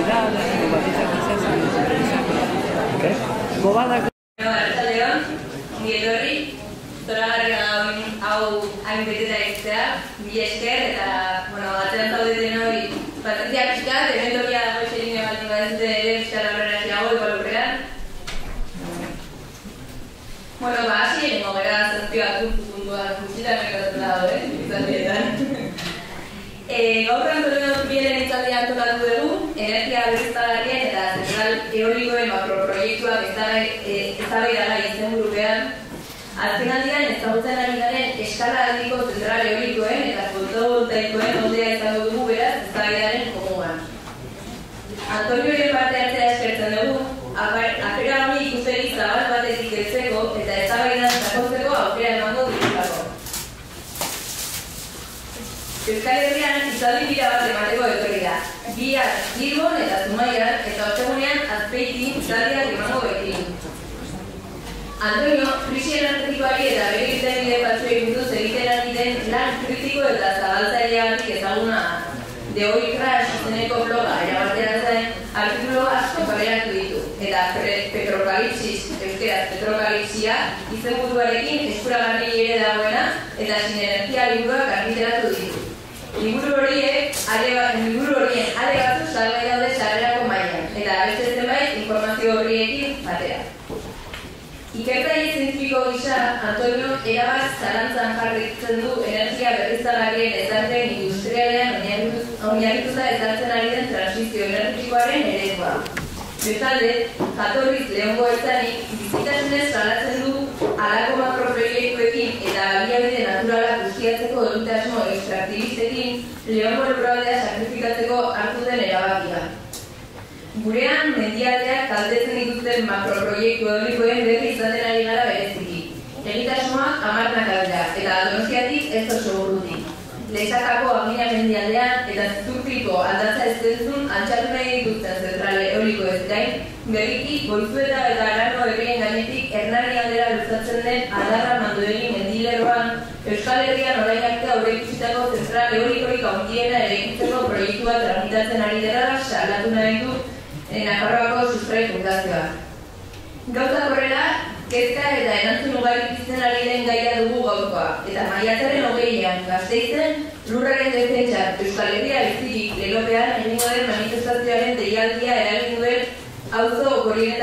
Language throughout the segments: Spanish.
Arratsaldeon, ongi etorri. Zoragarria hau hain beteta egitea, mila esker eta, atzean zaudeten hori patentzia pixkat, hemen tokia dago eserine baldin badezute ere pixkat aurrera ziago igual urrean. Hasi egingo gara zazpioak puntua gutxitan merkatu dago, izaldietan. Gaur Antonio Zurbielen hitzaldia antolatu dugu, energia berriztagarrien eta zentral eolikoen makroproiektuak eztabaidagai izenburupean. Azkenaldian ezagutzen ari garen eskala handiko zentral eolikoen eta fotovoltaikoen moldea izango dugu beraz eztabaidaren komuan. Antonioren parte hartzea eskertzen dugu, afera hori ikuspegi zabal batetik heltzeko eta eztabaidan sakontzeko aukera emango dituzulako. Euskal Herrian hitzaldi bira bat emateko etorri da. Bihar Bilbon eta Zumaian eta ostegunean Azpeitin hitzaldiak emango bekin. Antonio, krisi energetikoari eta bere irtenbide batzuei buruz egiten ari den lan kritiko eta zabaltzaileagatik ezaguna The Oil Crash izeneko bloga erabateratzen artikulu asko kaleratu ditu eta Petrokalipsis, euskeraz Petrokalipsia, izenburuarekin eskuragarri ere dagoena eta sinergia liburuak argiteratu ditu. Liburu horien ale batzu salgai daude sarrerako mailan eta beste zenbait informazio horriekin batera. Ikertzaile zientifiko gisa, Antonio erabat zalantzan jarritzen du energia berriztagarrien ezarpen industrialean oinarrituta ezartzen ari den transizio energetikoaren eredua. Bestalde, jatorriz Leongo Ertzanik bizitasunez salatzen du halako makroproiektuekin eta baliabide naturalak ustiatzeko egitasmo extraktibistekin Leongo lurraldea sakrifikatzeko hartu den erabakia. Gurean, mendialdeak kaltetzen dituzten makroproiektu eolikoen berri izaten ari gara bereziki. Egitasmoak hamarnak dira, eta Donostiatik ez oso urrutik. Leixakako Agina mendialdean eta Zizurkiko aldatza eztentzun altxatu nahi dituzten zentrale eoliko ez gain, berriki Goizueta eta Arano herrien gainetik Hernani aldera luzatzen den Adarra Mandoegi mendilerroan Euskal Herrian orain arte aurreikusitako zentral eolikorik handiena eraikitzeko proiektua tramitatzen ari dela salatu nahi du Nafarroako Sustrai Fundazioa. Gauzak horrela, kezka eta erantzun ugari pizten ari den gaia dugu gaurkoa, eta maiatzaren 20an Gasteizen lurraren defentsa Euskal Herria bizirik lelopean egingo den manifestazioaren deialdia eragin duen auzi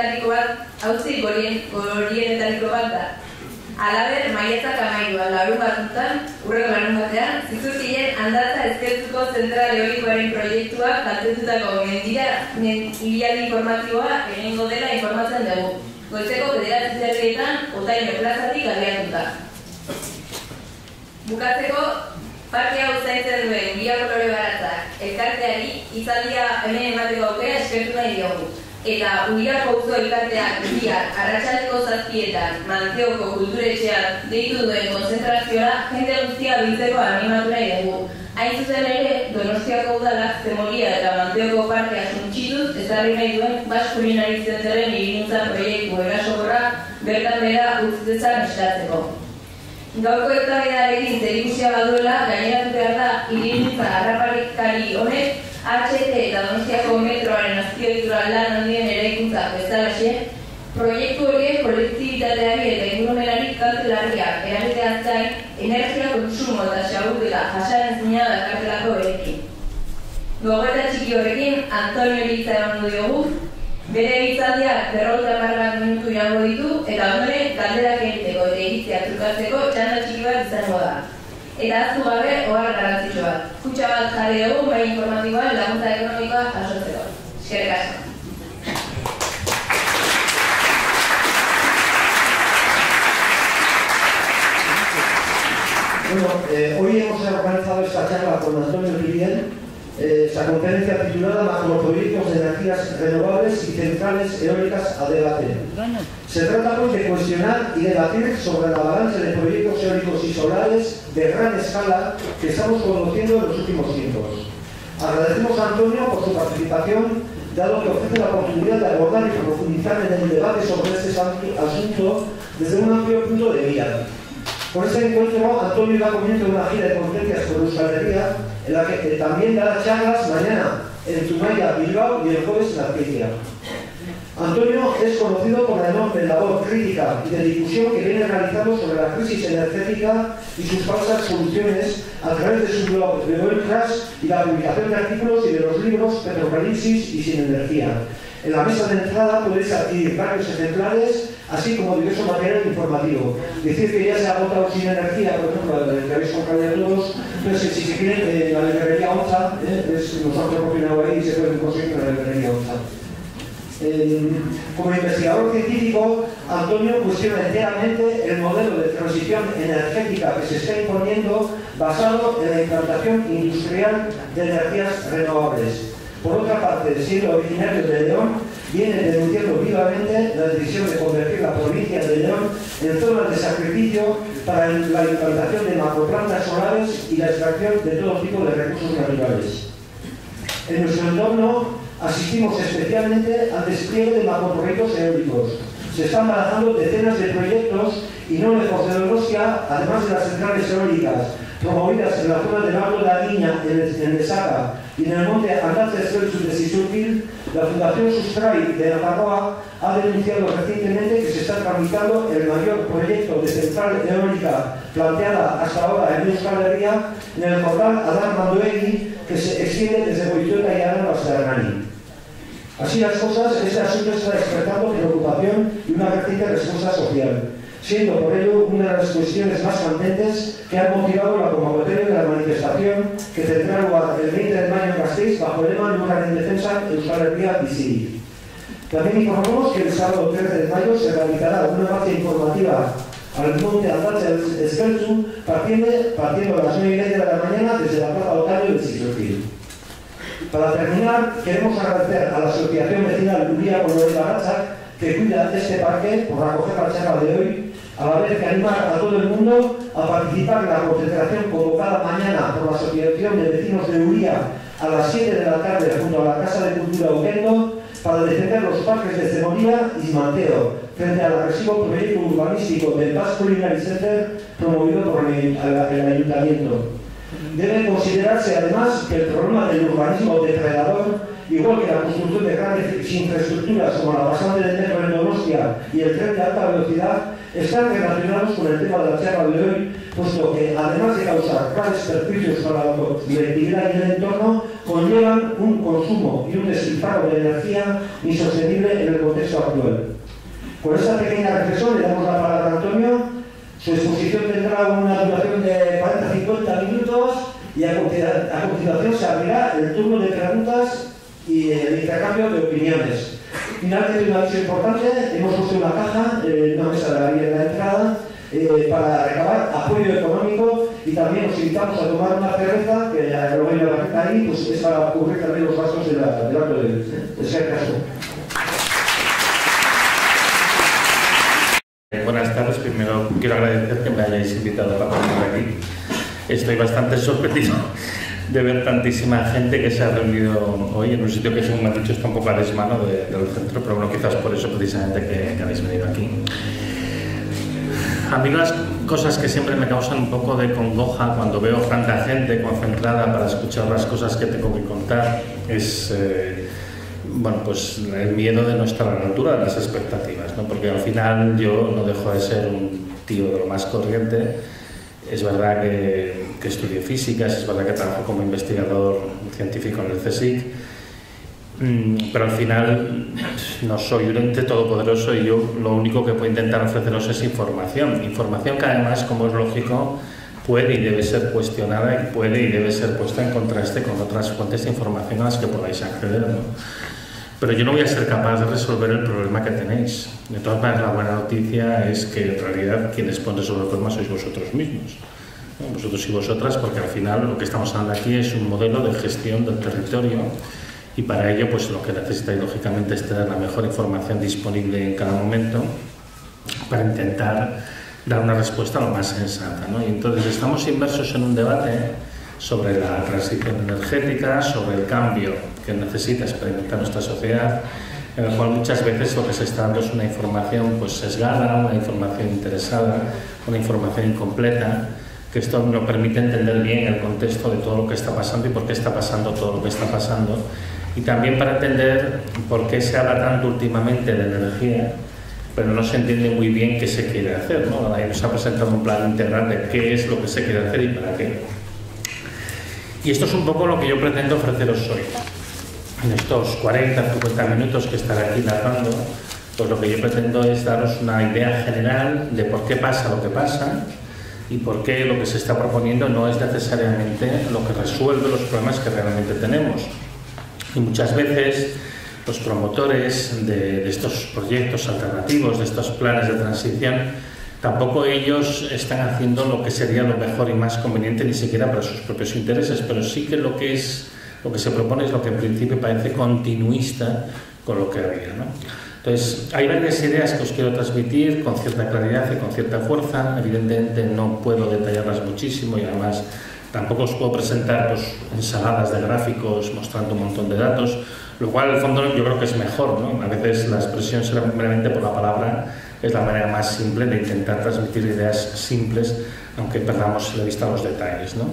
gorienetariko bat da. Halaber, maiatzak 13an larun batean, urreko larun batean, Zizurkilen handatza ezkertuko zentral eolikoaren proiektuak kaltetutako mendialdi informatiboa egingo dela informatzen dugu. Goizeko 9 zerrietan, Otaino plazatik abiatuta. Bukatzeko, parke hau zaintzen duen Bia Kolore Baratzak elkarteari hitzaldia hemen emateko aukera eskertu nahi diogu. Eta Ubiako auzo elkarteak bihar arratsaldeko 7etan Manteoko kulturetxean deitu duen konzentraziora jende guztia biltzeko animatu nahi dugu. Hain zuzen ere, Donostiako udalak Zemolia eta Manteoko parkea suntsituz ezarri nahi duen Baskulinari Zentzaren hiribuntza proiektu erasokorra bertan behera utz dezan eslatzeko. Gaurko eztabaidarekin zerikusia baduela, gaineratu behar da hiribuntza harraparikari honek HT eta Donostiako metroaren azpiegitura lan handien eraikuntza bezalaxe, proiektu horiek kolektibitateari eta ingurumenari kalte larriak eragiteaz gain, energia kontsumo eta xaburtela jasanezina dakartelako berekin. Gogoeta txiki horrekin, Antonio hitza emango diogu, bere hitzaldiak 50 minutu iraungo ditu eta ondoren galderak egiteko eta iritzia trukatzeko txanda txiki bat izango da. Eta aztu gabe, ohar garrantzitsu bat. Kutxa bat jarri dugu, bai informatiboan laguntza ekonomikoa jasotzeko. Eskerrik asko. Bueno, hoy hemos organizado esta charla con Antonio Zurbiel, esta conferencia titulada Macroproyectos de energías renovables y centrales eólicas a debate. Se trata hoy de cuestionar y debatir sobre la avalancha de proyectos eólicos y solares de gran escala que estamos conociendo en los últimos tiempos. Agradecemos a Antonio por su participación, dado que ofrece la oportunidad de abordar y profundizar en el debate sobre este asunto desde un amplio punto de vista. Con este encuentro, Antonio da comienzo a una gira de conferencias por Euskal Herria, en la que también dará charlas mañana en Zumaia, Bilbao y el jueves en Azpeitia. Antonio es conocido por la enorme labor crítica y de difusión que viene realizando sobre la crisis energética y sus falsas soluciones a través de su blog de Oil Crash y la publicación de artículos y de los libros Petrocrisis y Sin Energía. En la mesa de entrada podéis adquirir varios ejemplares, así como diverso material informativo. Decir que ya se ha agotado Sin Energía, por ejemplo, el que habéis comprado ya todos, entonces si se quieren, la librería ONZA, nos han proporcionado ahí y se pueden conseguir en la librería ONZA. Como investigador científico, Antonio cuestiona enteramente el modelo de transición energética que se está imponiendo basado en la implantación industrial de energías renovables. Por otra parte, siendo originario de León, viene denunciando vivamente la decisión de convertir la provincia de León en zona de sacrificio para la implantación de macroplantas solares y la extracción de todo tipo de recursos naturales. En nuestro entorno asistimos especialmente al despliegue de macroproyectos eólicos. Se están barajando decenas de proyectos y no lejos de Donostia, además de las centrales eólicas promovidas en la zona del Alto de la Viña, en Lesaca y en el monte Arnaltz-Eskelzu de Sisurgil. La Fundación Sustrai de Nafarroa ha denunciado recientemente que se está tramitando el mayor proyecto de central eólica planteada hasta ahora en Euskal Herria, en el portal Adar Mandoegui, que se extiende desde Goizueta y Arano hasta Hernani. Así las cosas, este asunto está despertando preocupación y una creciente respuesta social, siendo por ello una de las cuestiones más candentes que han motivado la convocatoria de la manifestación que tendrá lugar el 20 de mayo en Gasteiz bajo el lema Lugar en Defensa Euskal Herria Bizirik. También informamos que el sábado 13 de mayo se realizará una marcha informativa al monte Arnaltz-Eskelzu partiendo a las 9:30 de la mañana desde la plaza Otario de Sisurgil. Para terminar, queremos agradecer a la Asociación Vecinal Uría Colore Baratza, que cuida este parque, por acoger la charla de hoy, a la vez que anima a todo el mundo a participar en la concentración convocada mañana por la Asociación de Vecinos de Uría a las 7 de la tarde junto a la Casa de Cultura Oquendo para defender los parques de Cemonía y Manteo frente al agresivo proyecto urbanístico del Basque Culinary Center promovido por el Ayuntamiento. Debe considerarse además que el problema del urbanismo depredador, igual que la construcción de grandes infraestructuras como la pasante del metro en Donostia y el tren de alta velocidad, están relacionados con el tema de la charla de hoy, puesto que además de causar graves perjuicios para la colectividad y el entorno, conllevan un consumo y un despilfarro de energía insostenible en el contexto actual. Con esta pequeña reflexión le damos la palabra a Antonio. Su exposición tendrá una duración de 40-50 minutos y a continuación se abrirá el turno de preguntas y el intercambio de opiniones. Finalmente, un aviso importante: hemos puesto una caja, una mesa de la vía en la entrada, para recabar apoyo económico, y también os invitamos a tomar una cerveza, que lo voy a dejar ahí, pues es para cubrir también los gastos del acto de ser caso. Buenas tardes. Primero quiero agradecer que me hayáis invitado a participar aquí. Estoy bastante sorprendido de ver tantísima gente que se ha reunido hoy en un sitio que, según me han dicho, está un poco a desmano del centro, pero bueno, quizás por eso precisamente que habéis venido aquí. A mí las cosas que siempre me causan un poco de congoja cuando veo tanta gente concentrada para escuchar las cosas que tengo que contar es bueno, pues el miedo de no estar a la altura de las expectativas, ¿no? Porque al final yo no dejo de ser un tío de lo más corriente. Es verdad que estudio físicas, es verdad que trabajo como investigador científico en el CSIC, pero al final no soy un ente todopoderoso y yo lo único que puedo intentar ofreceros es información que además, como es lógico, puede y debe ser cuestionada y puede y debe ser puesta en contraste con otras fuentes de información a las que podáis acceder, ¿no? Pero yo no voy a ser capaz de resolver el problema que tenéis. De todas maneras, la buena noticia es que en realidad quienes ponen sobre el problema sois vosotros mismos, ¿no? Vosotros y vosotras, porque al final lo que estamos hablando aquí es un modelo de gestión del territorio, y para ello pues lo que necesitáis lógicamente es tener la mejor información disponible en cada momento para intentar dar una respuesta lo más sensata, ¿no? Y entonces estamos inmersos en un debate sobre la transición energética, sobre el cambio que necesita experimentar nuestra sociedad, en el cual muchas veces lo que se está dando es una información pues sesgada, una información interesada, una información incompleta, que esto no permite entender bien el contexto de todo lo que está pasando y por qué está pasando todo lo que está pasando y también para entender por qué se habla tanto últimamente de energía, pero no se entiende muy bien qué se quiere hacer, ¿no? Ahí nos ha presentado un plan integral de qué es lo que se quiere hacer y para qué. Y esto es un poco lo que yo pretendo ofreceros hoy. En estos 40, 50 minutos que estaré aquí narrando, pues lo que yo pretendo es daros una idea general de por qué pasa lo que pasa y por qué lo que se está proponiendo no es necesariamente lo que resuelve los problemas que realmente tenemos. Y muchas veces los promotores de estos proyectos alternativos, de estos planes de transición, tampoco ellos están haciendo lo que sería lo mejor y más conveniente ni siquiera para sus propios intereses, pero sí que lo que se propone es lo que en principio parece continuista con lo que había, ¿no? Entonces, hay varias ideas que os quiero transmitir con cierta claridad y con cierta fuerza. Evidentemente no puedo detallarlas muchísimo y además tampoco os puedo presentar pues, ensaladas de gráficos mostrando un montón de datos, lo cual, en el fondo, yo creo que es mejor, ¿no? A veces la expresión meramente por la palabra es la manera más simple de intentar transmitir ideas simples, aunque perdamos de vista los detalles, ¿no?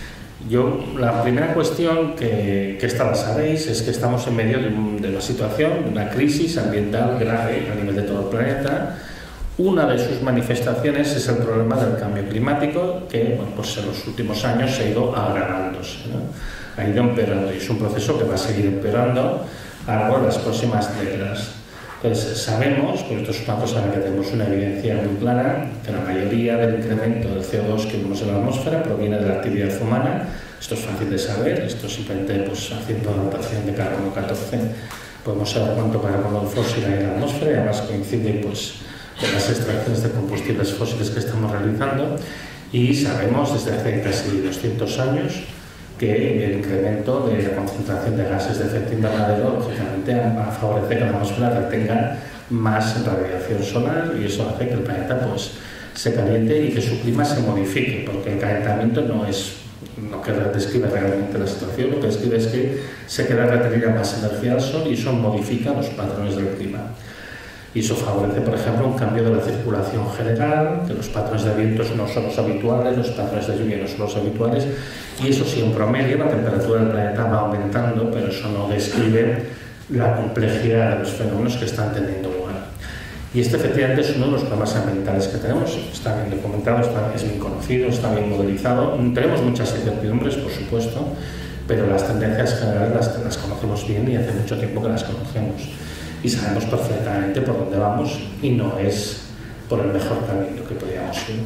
La primera cuestión que esta la sabéis es que estamos en medio de una situación, de una crisis ambiental grave a nivel de todo el planeta. Una de sus manifestaciones es el problema del cambio climático, que bueno, pues en los últimos años se ha ido agravándose, ¿no? Ha ido empeorando y es un proceso que va a seguir empeorando a lo largo de las próximas décadas. Entonces sabemos, pues esto es una cosa en la que tenemos una evidencia muy clara, que la mayoría del incremento del CO2 que vemos en la atmósfera proviene de la actividad humana. Esto es fácil de saber, esto simplemente pues, haciendo anotación de carbono 14 podemos saber cuánto carbono fósil hay en la atmósfera y además coincide pues, con las extracciones de combustibles fósiles que estamos realizando y sabemos desde hace casi 200 años que el incremento de la concentración de gases de efecto invernadero lógicamente favorece que la atmósfera retenga más radiación solar y eso hace que el planeta pues, se caliente y que su clima se modifique, porque el calentamiento no es lo que describe realmente la situación, lo que describe es que se queda retenida más energía al sol y eso modifica los patrones del clima. Y eso favorece, por ejemplo, un cambio de la circulación general, que los patrones de vientos no son los habituales, los patrones de lluvia no son los habituales, y eso sí, en promedio, la temperatura del planeta va aumentando, pero eso no describe la complejidad de los fenómenos que están teniendo lugar. Y este efectivamente es uno de los problemas ambientales que tenemos, está bien documentado, es bien conocido, está bien modelizado. Tenemos muchas incertidumbres, por supuesto, pero las tendencias generales las conocemos bien y hace mucho tiempo que las conocemos. Y sabemos perfectamente por dónde vamos y no es por el mejor camino que podríamos ir.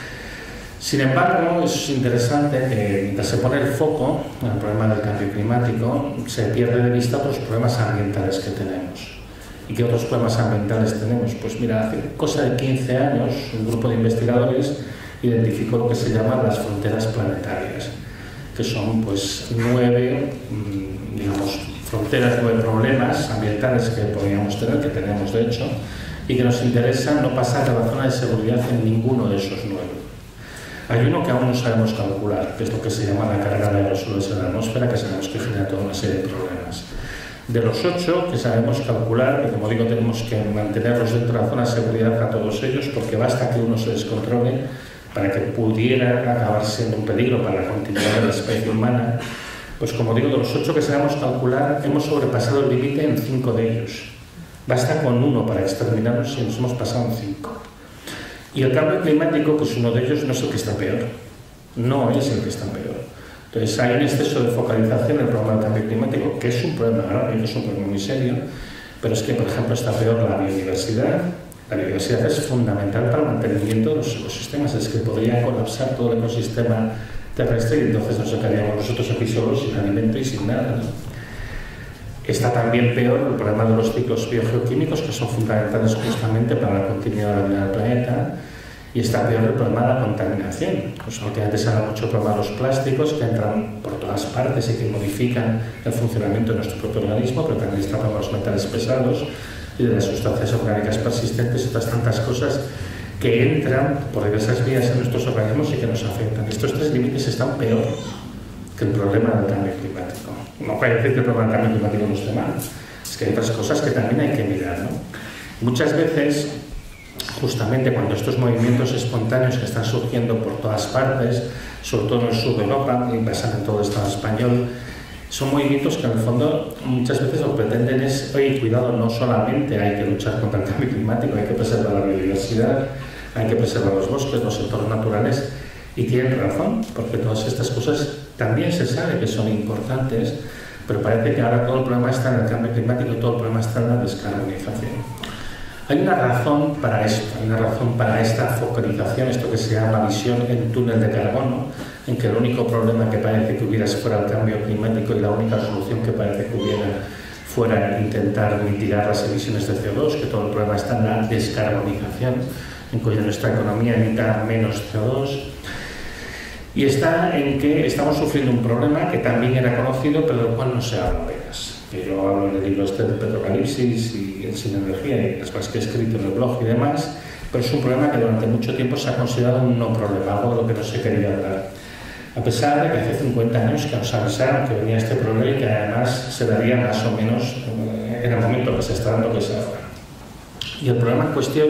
Sin embargo, es interesante que mientras se pone el foco en el problema del cambio climático, se pierde de vista los problemas ambientales que tenemos. ¿Y qué otros problemas ambientales tenemos? Pues mira, hace cosa de 15 años un grupo de investigadores identificó lo que se llaman las fronteras planetarias, que son pues 9, fronteras, 9 problemas ambientales que podríamos tener, que tenemos de hecho, y que nos interesa no pasar de la zona de seguridad en ninguno de esos 9. Hay uno que aún no sabemos calcular, que es lo que se llama la carga de aerosoles en la atmósfera, que sabemos que genera toda una serie de problemas. De los 8 que sabemos calcular, que como digo tenemos que mantenerlos dentro de la zona de seguridad a todos ellos, porque basta que uno se descontrole para que pudiera acabar siendo un peligro para la continuidad de la especie humana. Pues como digo, de los 8 que sabemos calcular, hemos sobrepasado el límite en 5 de ellos. Basta con 1 para exterminarlos y nos hemos pasado en 5. Y el cambio climático, que es uno de ellos, no es el que está peor. No es el que está peor. Entonces hay un exceso de focalización en el problema del cambio climático, que es un problema grave, que es un problema muy serio, pero es que, por ejemplo, está peor la biodiversidad. La biodiversidad es fundamental para el mantenimiento de los ecosistemas. Es que podría colapsar todo el ecosistema terrestre y entonces nos quedaríamos nosotros aquí solos sin alimento y sin nada, ¿no? Está también peor el problema de los ciclos biogeoquímicos, que son fundamentales justamente para la continuidad de la vida del planeta, y está peor el problema de la contaminación. Pues últimamente se habla mucho del problema de los plásticos que entran por todas partes y que modifican el funcionamiento de nuestro propio organismo, pero también está el problema de los metales pesados y de las sustancias orgánicas persistentes y otras tantas cosas que entran por diversas vías en nuestros organismos y que nos afectan. Estos 3 límites están peor que el problema del cambio climático. No puede decir que el problema del cambio climático no esté mal, es que hay otras cosas que también hay que mirar, ¿no? Muchas veces, justamente cuando estos movimientos espontáneos que están surgiendo por todas partes, sobre todo en el sur de Europa, y pasan en todo el Estado español, Son movimientos que en el fondo muchas veces lo que pretenden es, oye, cuidado, no solamente hay que luchar contra el cambio climático, hay que preservar la biodiversidad, hay que preservar los bosques, los entornos naturales, y tienen razón, porque todas estas cosas también se sabe que son importantes, pero parece que ahora todo el problema está en el cambio climático y todo el problema está en la descarbonización. Hay una razón para esto, hay una razón para esta focalización, esto que se llama visión en túnel de carbono, en que el único problema que parece que hubiera fuera el cambio climático y la única solución que parece que hubiera fuera intentar mitigar las emisiones de CO2, que todo el problema está en la descarbonización, en que nuestra economía emita menos CO2, y está en que estamos sufriendo un problema que también era conocido, pero del cual no se habla apenas. Yo hablo en el libro este de Petrocalipsis y el Sin Energía y las cosas que he escrito en el blog y demás, pero es un problema que durante mucho tiempo se ha considerado un no problema, algo de lo que no se quería hablar. A pesar de que hace 50 años que nos avisaron que venía este problema y que además se daría más o menos en el momento que se está dando que se ahora. Y el problema en cuestión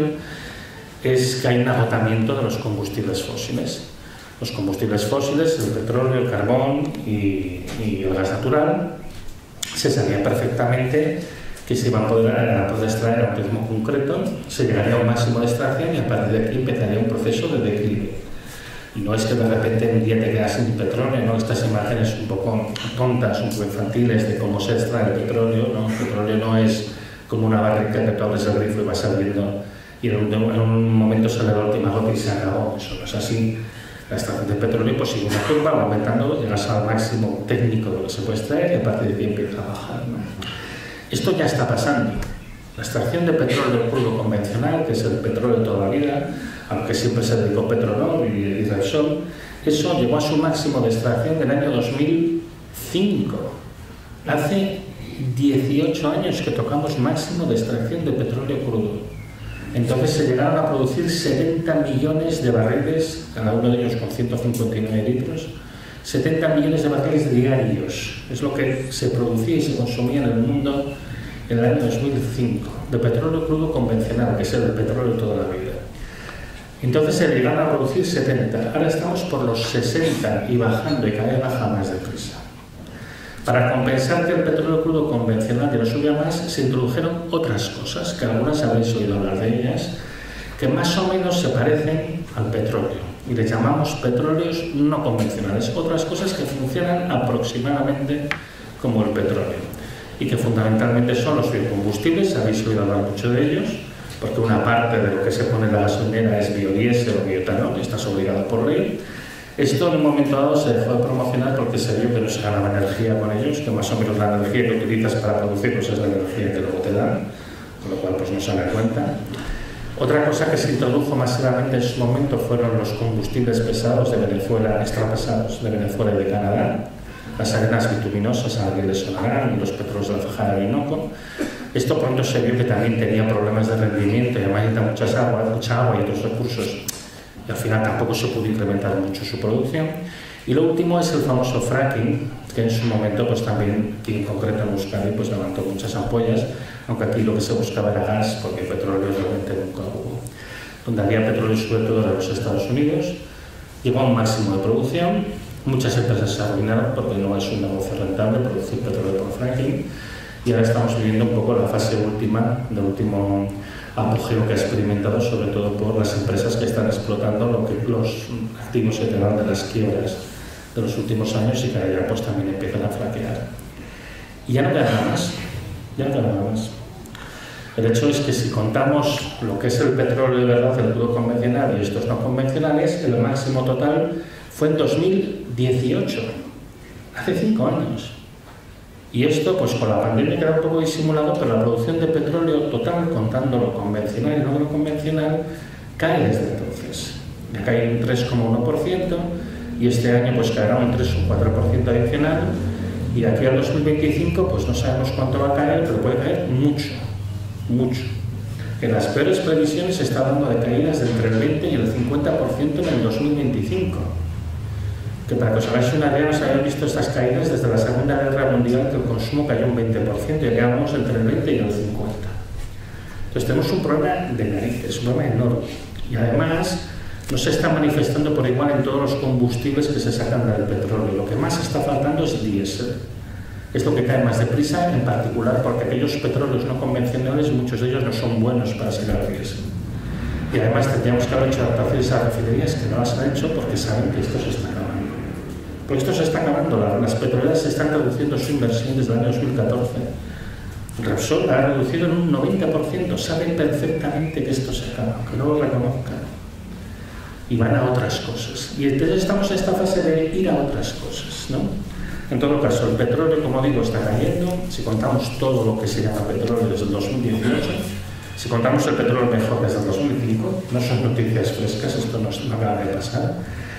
es que hay un agotamiento de los combustibles fósiles. Los combustibles fósiles, el petróleo, el carbón y el gas natural, se sabía perfectamente que se iban a poder extraer a un ritmo concreto, se llegaría a un máximo de extracción y a partir de aquí empezaría un proceso de declive. Y no es que de repente un día te quedas sin petróleo, ¿no? Estas imágenes un poco tontas, un poco infantiles de cómo se extrae el petróleo, ¿no? El petróleo no es como una barrica que tú abres el grifo y vas saliendo y en un momento sale la última gota y se acabó. Eso no es así. La extracción de petróleo pues sigue una curva, va aumentando, llegas al máximo técnico de lo que se puede extraer y a partir de aquí empieza a bajar, ¿no? Esto ya está pasando. La extracción de petróleo crudo convencional, que es el petróleo de toda la vida, aunque siempre se dedicó Petronor y Repsol, eso llegó a su máximo de extracción en el año 2005. Hace 18 años que tocamos máximo de extracción de petróleo crudo. Entonces se llegaron a producir 70 millones de barriles, cada uno de ellos con 159 litros, 70 millones de barriles diarios. Es lo que se producía y se consumía en el mundo en el año 2005, de petróleo crudo convencional, que es el petróleo de toda la vida. Entonces se llegaron a producir 70, ahora estamos por los 60 y bajando, y cada vez baja más deprisa. Para compensar que el petróleo crudo convencional ya no subía más, se introdujeron otras cosas, que algunas habréis oído hablar de ellas, que más o menos se parecen al petróleo, y les llamamos petróleos no convencionales, otras cosas que funcionan aproximadamente como el petróleo, y que fundamentalmente son los biocombustibles, habéis oído hablar mucho de ellos, porque una parte de lo que se pone en la gasolinera es biodiesel o bioetanol, y estás obligado por ley. Esto en un momento dado se dejó de promocionar porque se vio que no se ganaba energía con ellos, que más o menos la energía que utilizas para producirlos es la energía que luego te dan, con lo cual pues no se da cuenta. Otra cosa que se introdujo masivamente en su momento fueron los combustibles pesados de Venezuela, extrapesados de Venezuela y de Canadá, las arenas bituminosas al río de Sonarán y los petróleos de la Fajada de Orinoco. Esto pronto se vio que también tenía problemas de rendimiento y además necesita mucha agua y otros recursos, y al final tampoco se pudo incrementar mucho su producción. Y lo último es el famoso fracking, que en su momento pues también, y en concreto en Euskadi, pues levantó muchas ampollas, aunque aquí lo que se buscaba era gas, porque petróleo realmente nunca hubo. Donde había petróleo sobre todo de los Estados Unidos, llegó a un máximo de producción, muchas empresas se arruinaron porque no es un negocio rentable producir petróleo por fracking, y ahora estamos viviendo un poco la fase última, del último apogeo que ha experimentado, sobre todo por las empresas que están explotando los activos que quedan de las quiebras de los últimos años y que ahora ya pues también empiezan a flaquear. Y ya no queda nada más, ya no queda nada más. El hecho es que si contamos lo que es el petróleo de verdad, el crudo convencional y estos no convencionales, el máximo total fue en 2018, hace 5 años. Y esto, pues con la pandemia queda un poco disimulado, pero la producción de petróleo total, contando lo convencional y no lo convencional, cae desde entonces. Ya cae un 3,1% y este año pues caerá un 3 o 4% adicional, y de aquí al 2025 pues no sabemos cuánto va a caer, pero puede caer mucho, mucho. En las peores previsiones se está hablando de caídas de entre el 20 y el 50% en el 2025. Que para que os hagáis una idea, no se habían visto estas caídas desde la Segunda Guerra Mundial, que el consumo cayó un 20%, y quedamos entre el 20 y el 50%. Entonces tenemos un problema de narices, un problema enorme. Y además no se está manifestando por igual en todos los combustibles que se sacan del petróleo. Lo que más está faltando es diésel. es lo que cae más deprisa, en particular porque aquellos petróleos no convencionales, muchos de ellos no son buenos para sacar diésel. Y además tendríamos que haber hecho adaptaciones a refinerías que no las han hecho porque saben que esto se está acabando. Porque esto se está acabando, las petroleras están reduciendo su inversión desde el año 2014. Repsol ha reducido en un 90%, saben perfectamente que esto se acaba, aunque no lo reconozcan. Y van a otras cosas. Y entonces estamos en esta fase de ir a otras cosas, ¿no? En todo caso, el petróleo, como digo, está cayendo. Si contamos todo lo que se llama petróleo desde el 2018, si contamos el petróleo mejor desde el 2005, no son noticias frescas, esto no acaba de pasar.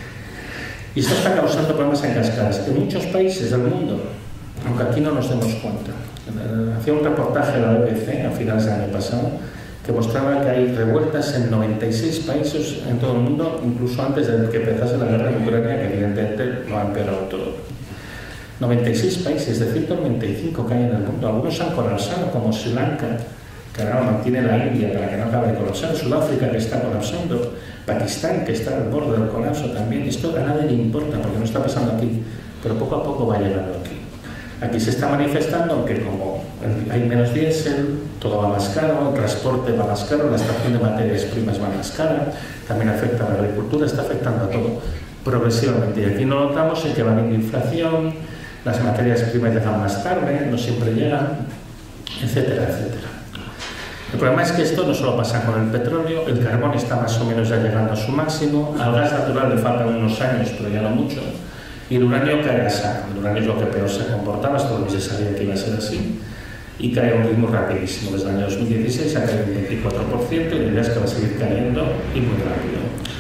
Y esto está causando problemas en cascadas en muchos países del mundo, aunque aquí no nos demos cuenta. Hacía un reportaje de la BBC a finales del año pasado que mostraba que hay revueltas en 96 países en todo el mundo, incluso antes de que empezase la guerra en Ucrania, que evidentemente lo ha empeorado todo. 96 países de 195 que hay en el mundo, algunos han colapsado, como Sri Lanka, que ahora mantiene la India para que no acabe de colapsar, Sudáfrica, que está colapsando, Pakistán, que está al borde del colapso también. Esto a nadie le importa porque no está pasando aquí, pero poco a poco va llegando aquí. Aquí se está manifestando que como hay menos diésel, todo va más caro, el transporte va más caro, la extracción de materias primas va más cara, también afecta a la agricultura, está afectando a todo progresivamente. Y aquí no notamos en que va habiendo inflación, las materias primas llegan más tarde, no siempre llegan, etcétera, etcétera. El problema es que esto no solo pasa con el petróleo, el carbón está más o menos ya llegando a su máximo, al gas natural le faltan unos años, pero ya no mucho, y el uranio cae a saco. El uranio es lo que peor se comportaba, esto no se sabía que iba a ser así, y cae a un ritmo rapidísimo. Desde el año 2016 ha caído un 24%, y la idea es que va a seguir cayendo y muy rápido.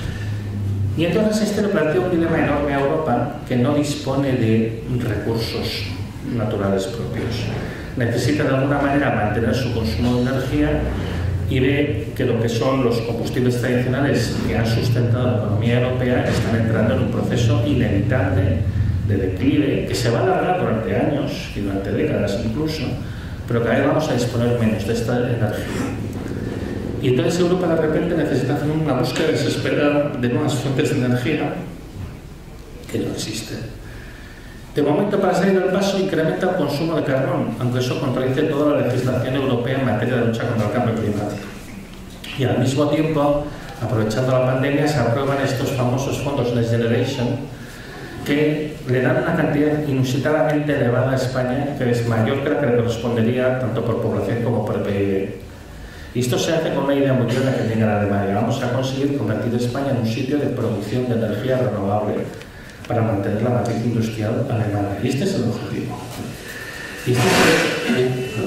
Y entonces este le plantea un dilema enorme a Europa, que no dispone de recursos naturales propios. Necesita de alguna manera mantener su consumo de energía y ve que lo que son los combustibles tradicionales que han sustentado la economía europea están entrando en un proceso inevitable de declive que se va a alargar durante años y durante décadas incluso, pero cada vez vamos a disponer menos de esta energía. Y entonces Europa de repente necesita hacer una búsqueda desesperada de nuevas fuentes de energía que no existen. De momento, para salir del paso, incrementa el consumo de carbón, aunque eso contradice toda la legislación europea en materia de lucha contra el cambio climático. Y al mismo tiempo, aprovechando la pandemia, se aprueban estos famosos fondos Next Generation, que le dan una cantidad inusitadamente elevada a España, que es mayor que la que le correspondería tanto por población como por PIB. Y esto se hace con una idea muy clara que tiene la Alemania. Vamos a conseguir convertir España en un sitio de producción de energía renovable para mantener la matriz industrial alemana. Y este es el objetivo. Y este es el...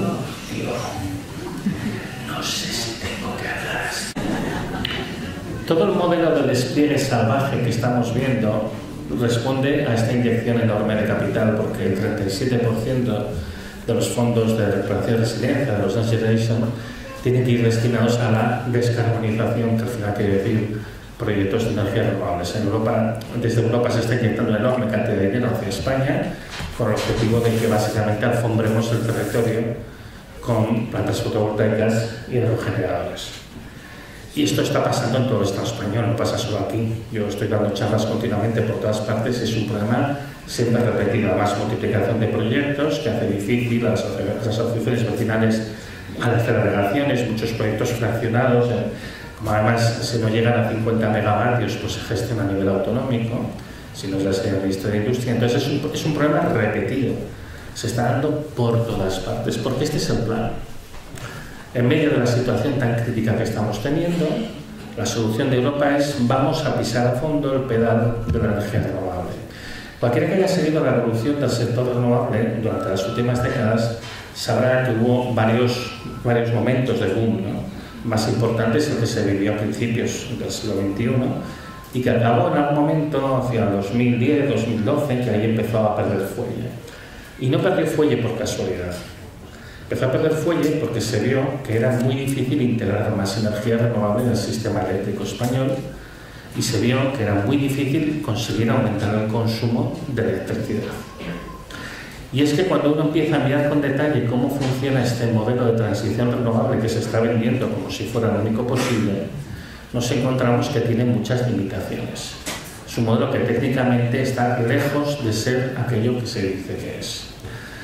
No sé si tengo que hablar. Todo el modelo de despliegue salvaje que estamos viendo responde a esta inyección enorme de capital, porque el 37% de los fondos de recuperación y resiliencia de los Next Generation tienen que ir destinados a la descarbonización, que al final quiere decir proyectos de energías renovables. En Europa, desde Europa se está inyectando una enorme cantidad de dinero hacia España con el objetivo de que básicamente alfombremos el territorio con plantas fotovoltaicas y aerogeneradores. Y esto está pasando en todo el Estado español, no pasa solo aquí. Yo estoy dando charlas continuamente por todas partes, es un problema siempre repetido, además multiplicación de proyectos que hace difícil a las asociaciones vecinales al hacer agregaciones, muchos proyectos fraccionados, como además si no llegan a 50 megavatios, pues se gestiona a nivel autonómico, si no es la Secretaría de Ministerio de Industria. Entonces es un problema repetido, se está dando por todas partes, porque este es el plan. En medio de la situación tan crítica que estamos teniendo, la solución de Europa es vamos a pisar a fondo el pedal de la energía renovable. Cualquiera que haya seguido la evolución del sector renovable durante las últimas décadas sabrá que hubo varios momentos de boom, ¿no? Más importante es el que se vivió a principios del siglo XXI y que acabó en algún momento hacia 2010, 2012, que ahí empezó a perder fuelle. Y no perdió fuelle por casualidad. Empezó a perder fuelle porque se vio que era muy difícil integrar más energía renovable en el sistema eléctrico español y se vio que era muy difícil conseguir aumentar el consumo de electricidad. Y es que cuando uno empieza a mirar con detalle cómo funciona este modelo de transición renovable que se está vendiendo como si fuera el único posible, nos encontramos que tiene muchas limitaciones. Es un modelo que técnicamente está lejos de ser aquello que se dice que es.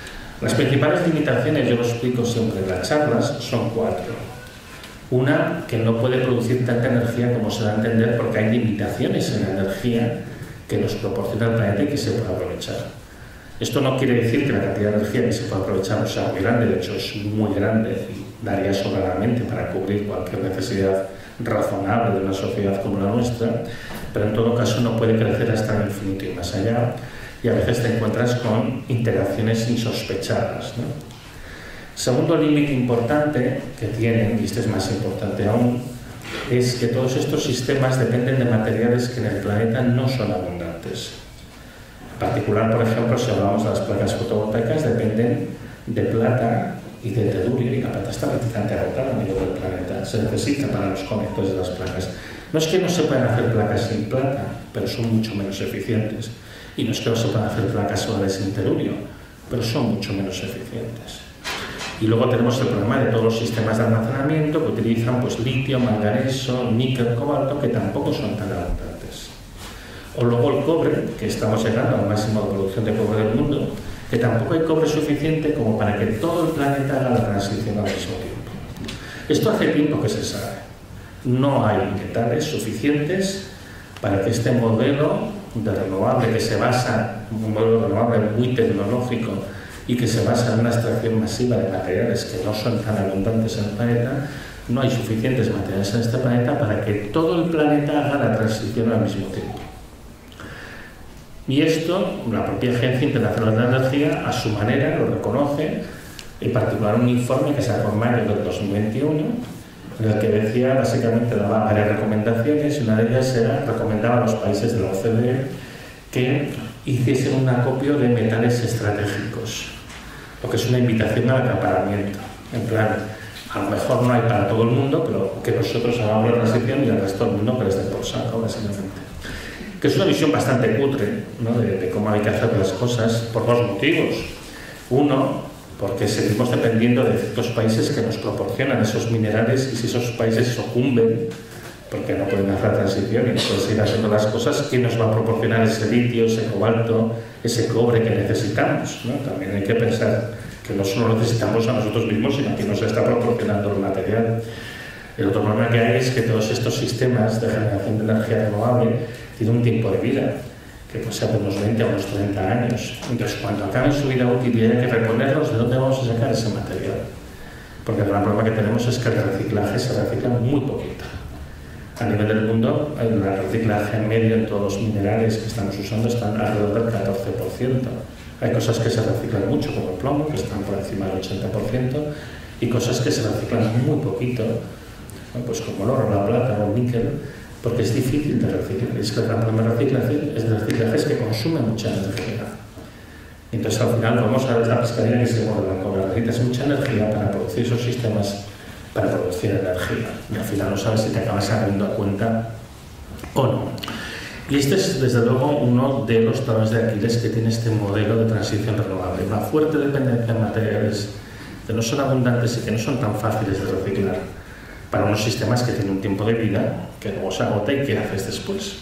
Las principales limitaciones, yo lo explico siempre en las charlas, son 4. Una, que no puede producir tanta energía como se da a entender porque hay limitaciones en la energía que nos proporciona el planeta y que se puede aprovechar. Esto no quiere decir que la cantidad de energía que se puede aprovechar no sea muy grande, de hecho es muy grande y daría sobradamente para cubrir cualquier necesidad razonable de una sociedad como la nuestra, pero en todo caso no puede crecer hasta el infinito y más allá, y a veces te encuentras con interacciones insospechadas, ¿no? Segundo límite importante que tienen, y este es más importante aún, es que todos estos sistemas dependen de materiales que en el planeta no son abundantes. En particular, por ejemplo, si hablamos de las placas fotovoltaicas, dependen de plata y de telurio, y la plata está prácticamente agotada a nivel del planeta. Se necesita para los conectores de las placas. No es que no se puedan hacer placas sin plata, pero son mucho menos eficientes. Y no es que no se puedan hacer placas solares sin telurio, pero son mucho menos eficientes. Y luego tenemos el problema de todos los sistemas de almacenamiento que utilizan pues, litio, manganeso, níquel, cobalto, que tampoco son tan abundantes. O luego el cobre, que estamos llegando al máximo de producción de cobre del mundo, que tampoco hay cobre suficiente como para que todo el planeta haga la transición al mismo tiempo. Esto hace tiempo que se sabe. No hay metales suficientes para que este modelo de renovable que se basa, un modelo renovable muy tecnológico y que se basa en una extracción masiva de materiales que no son tan abundantes en el planeta, no hay suficientes materiales en este planeta para que todo el planeta haga la transición al mismo tiempo. Y esto, la propia Agencia Internacional de la Energía, a su manera, lo reconoce, en particular un informe que sacó en mayo del 2021, en el que decía, básicamente, daba varias recomendaciones, y una de ellas era, recomendaba a los países de la OCDE que hiciesen un acopio de metales estratégicos, lo que es una invitación al acaparamiento. En plan, a lo mejor no hay para todo el mundo, pero que nosotros hagamos la transición y el resto del mundo que les den por saco, básicamente. Que es una visión bastante cutre, ¿no? de cómo hay que hacer las cosas, por 2 motivos. Uno, porque seguimos dependiendo de ciertos países que nos proporcionan esos minerales, y si esos países sucumben porque no pueden hacer la transición y no pueden seguir haciendo las cosas, ¿quién nos va a proporcionar ese litio, ese cobalto, ese cobre que necesitamos, ¿no? También hay que pensar que no solo necesitamos a nosotros mismos, sino que nos está proporcionando el material. El otro problema que hay es que todos estos sistemas de generación de energía renovable tienen un tiempo de vida, que puede ser de unos 20 a unos 30 años. Entonces, cuando acaben su vida útil y haya que reponerlos, ¿de dónde vamos a sacar ese material? Porque el gran problema que tenemos es que el reciclaje se recicla muy poquito. A nivel del mundo, el reciclaje medio en todos los minerales que estamos usando están alrededor del 14%. Hay cosas que se reciclan mucho, como el plomo, que están por encima del 80%, y cosas que se reciclan muy poquito, ¿no? Pues como el oro, la plata o el níquel, porque es difícil de reciclar. Es que el gran problema de reciclaje es que consume mucha energía. Entonces, al final, vamos a ver la pescadería que se guarda la cobra. Necesitas mucha energía para producir esos sistemas, para producir energía. Y al final no sabes si te acabas saliendo a cuenta o no. Y este es, desde luego, uno de los talones de Aquiles que tiene este modelo de transición renovable. Una fuerte dependencia en materiales que no son abundantes y que no son tan fáciles de reciclar para unos sistemas que tienen un tiempo de vida que luego se agota y ¿qué haces después?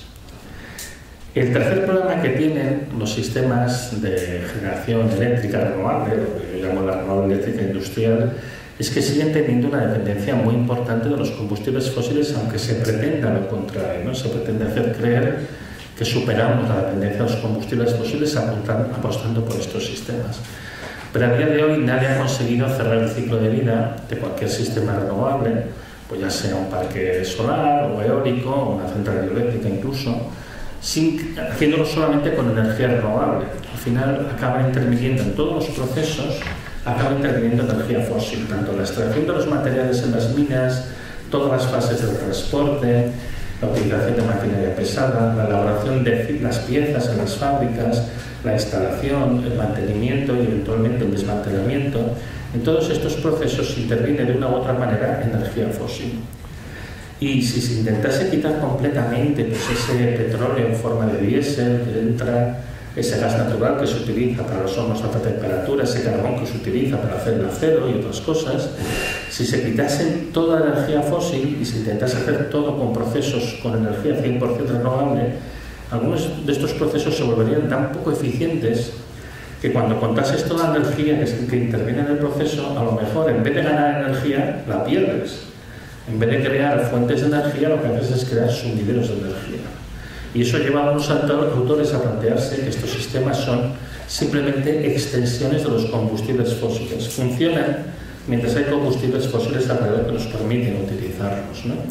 El tercer problema que tienen los sistemas de generación eléctrica renovable, lo que yo llamo la renovable eléctrica industrial, es que siguen teniendo una dependencia muy importante de los combustibles fósiles, aunque se pretenda lo contrario, ¿no? Se pretende hacer creer que superamos la dependencia de los combustibles fósiles apostando por estos sistemas. Pero a día de hoy nadie ha conseguido cerrar el ciclo de vida de cualquier sistema renovable, pues ya sea un parque solar o eólico o una central eléctrica incluso, haciéndolo solamente con energía renovable. Al final acaba interviniendo en todos los procesos, acaba interviniendo energía fósil, tanto la extracción de los materiales en las minas, todas las fases del transporte, la utilización de maquinaria pesada, la elaboración de las piezas en las fábricas, la instalación, el mantenimiento y eventualmente el desmantelamiento. En todos estos procesos interviene de una u otra manera energía fósil. Y si se intentase quitar completamente pues, ese petróleo en forma de diésel que entra, ese gas natural que se utiliza para los hornos a alta temperatura, ese carbón que se utiliza para hacer el acero y otras cosas, si se quitase toda la energía fósil y se intentase hacer todo con procesos con energía 100% renovable, algunos de estos procesos se volverían tan poco eficientes que cuando contases toda la energía que interviene en el proceso, a lo mejor en vez de ganar energía, la pierdes. En vez de crear fuentes de energía, lo que haces es crear sumideros de energía. Y eso lleva a algunos autores a plantearse que estos sistemas son simplemente extensiones de los combustibles fósiles. Funcionan mientras hay combustibles fósiles alrededor que nos permiten utilizarlos, ¿no?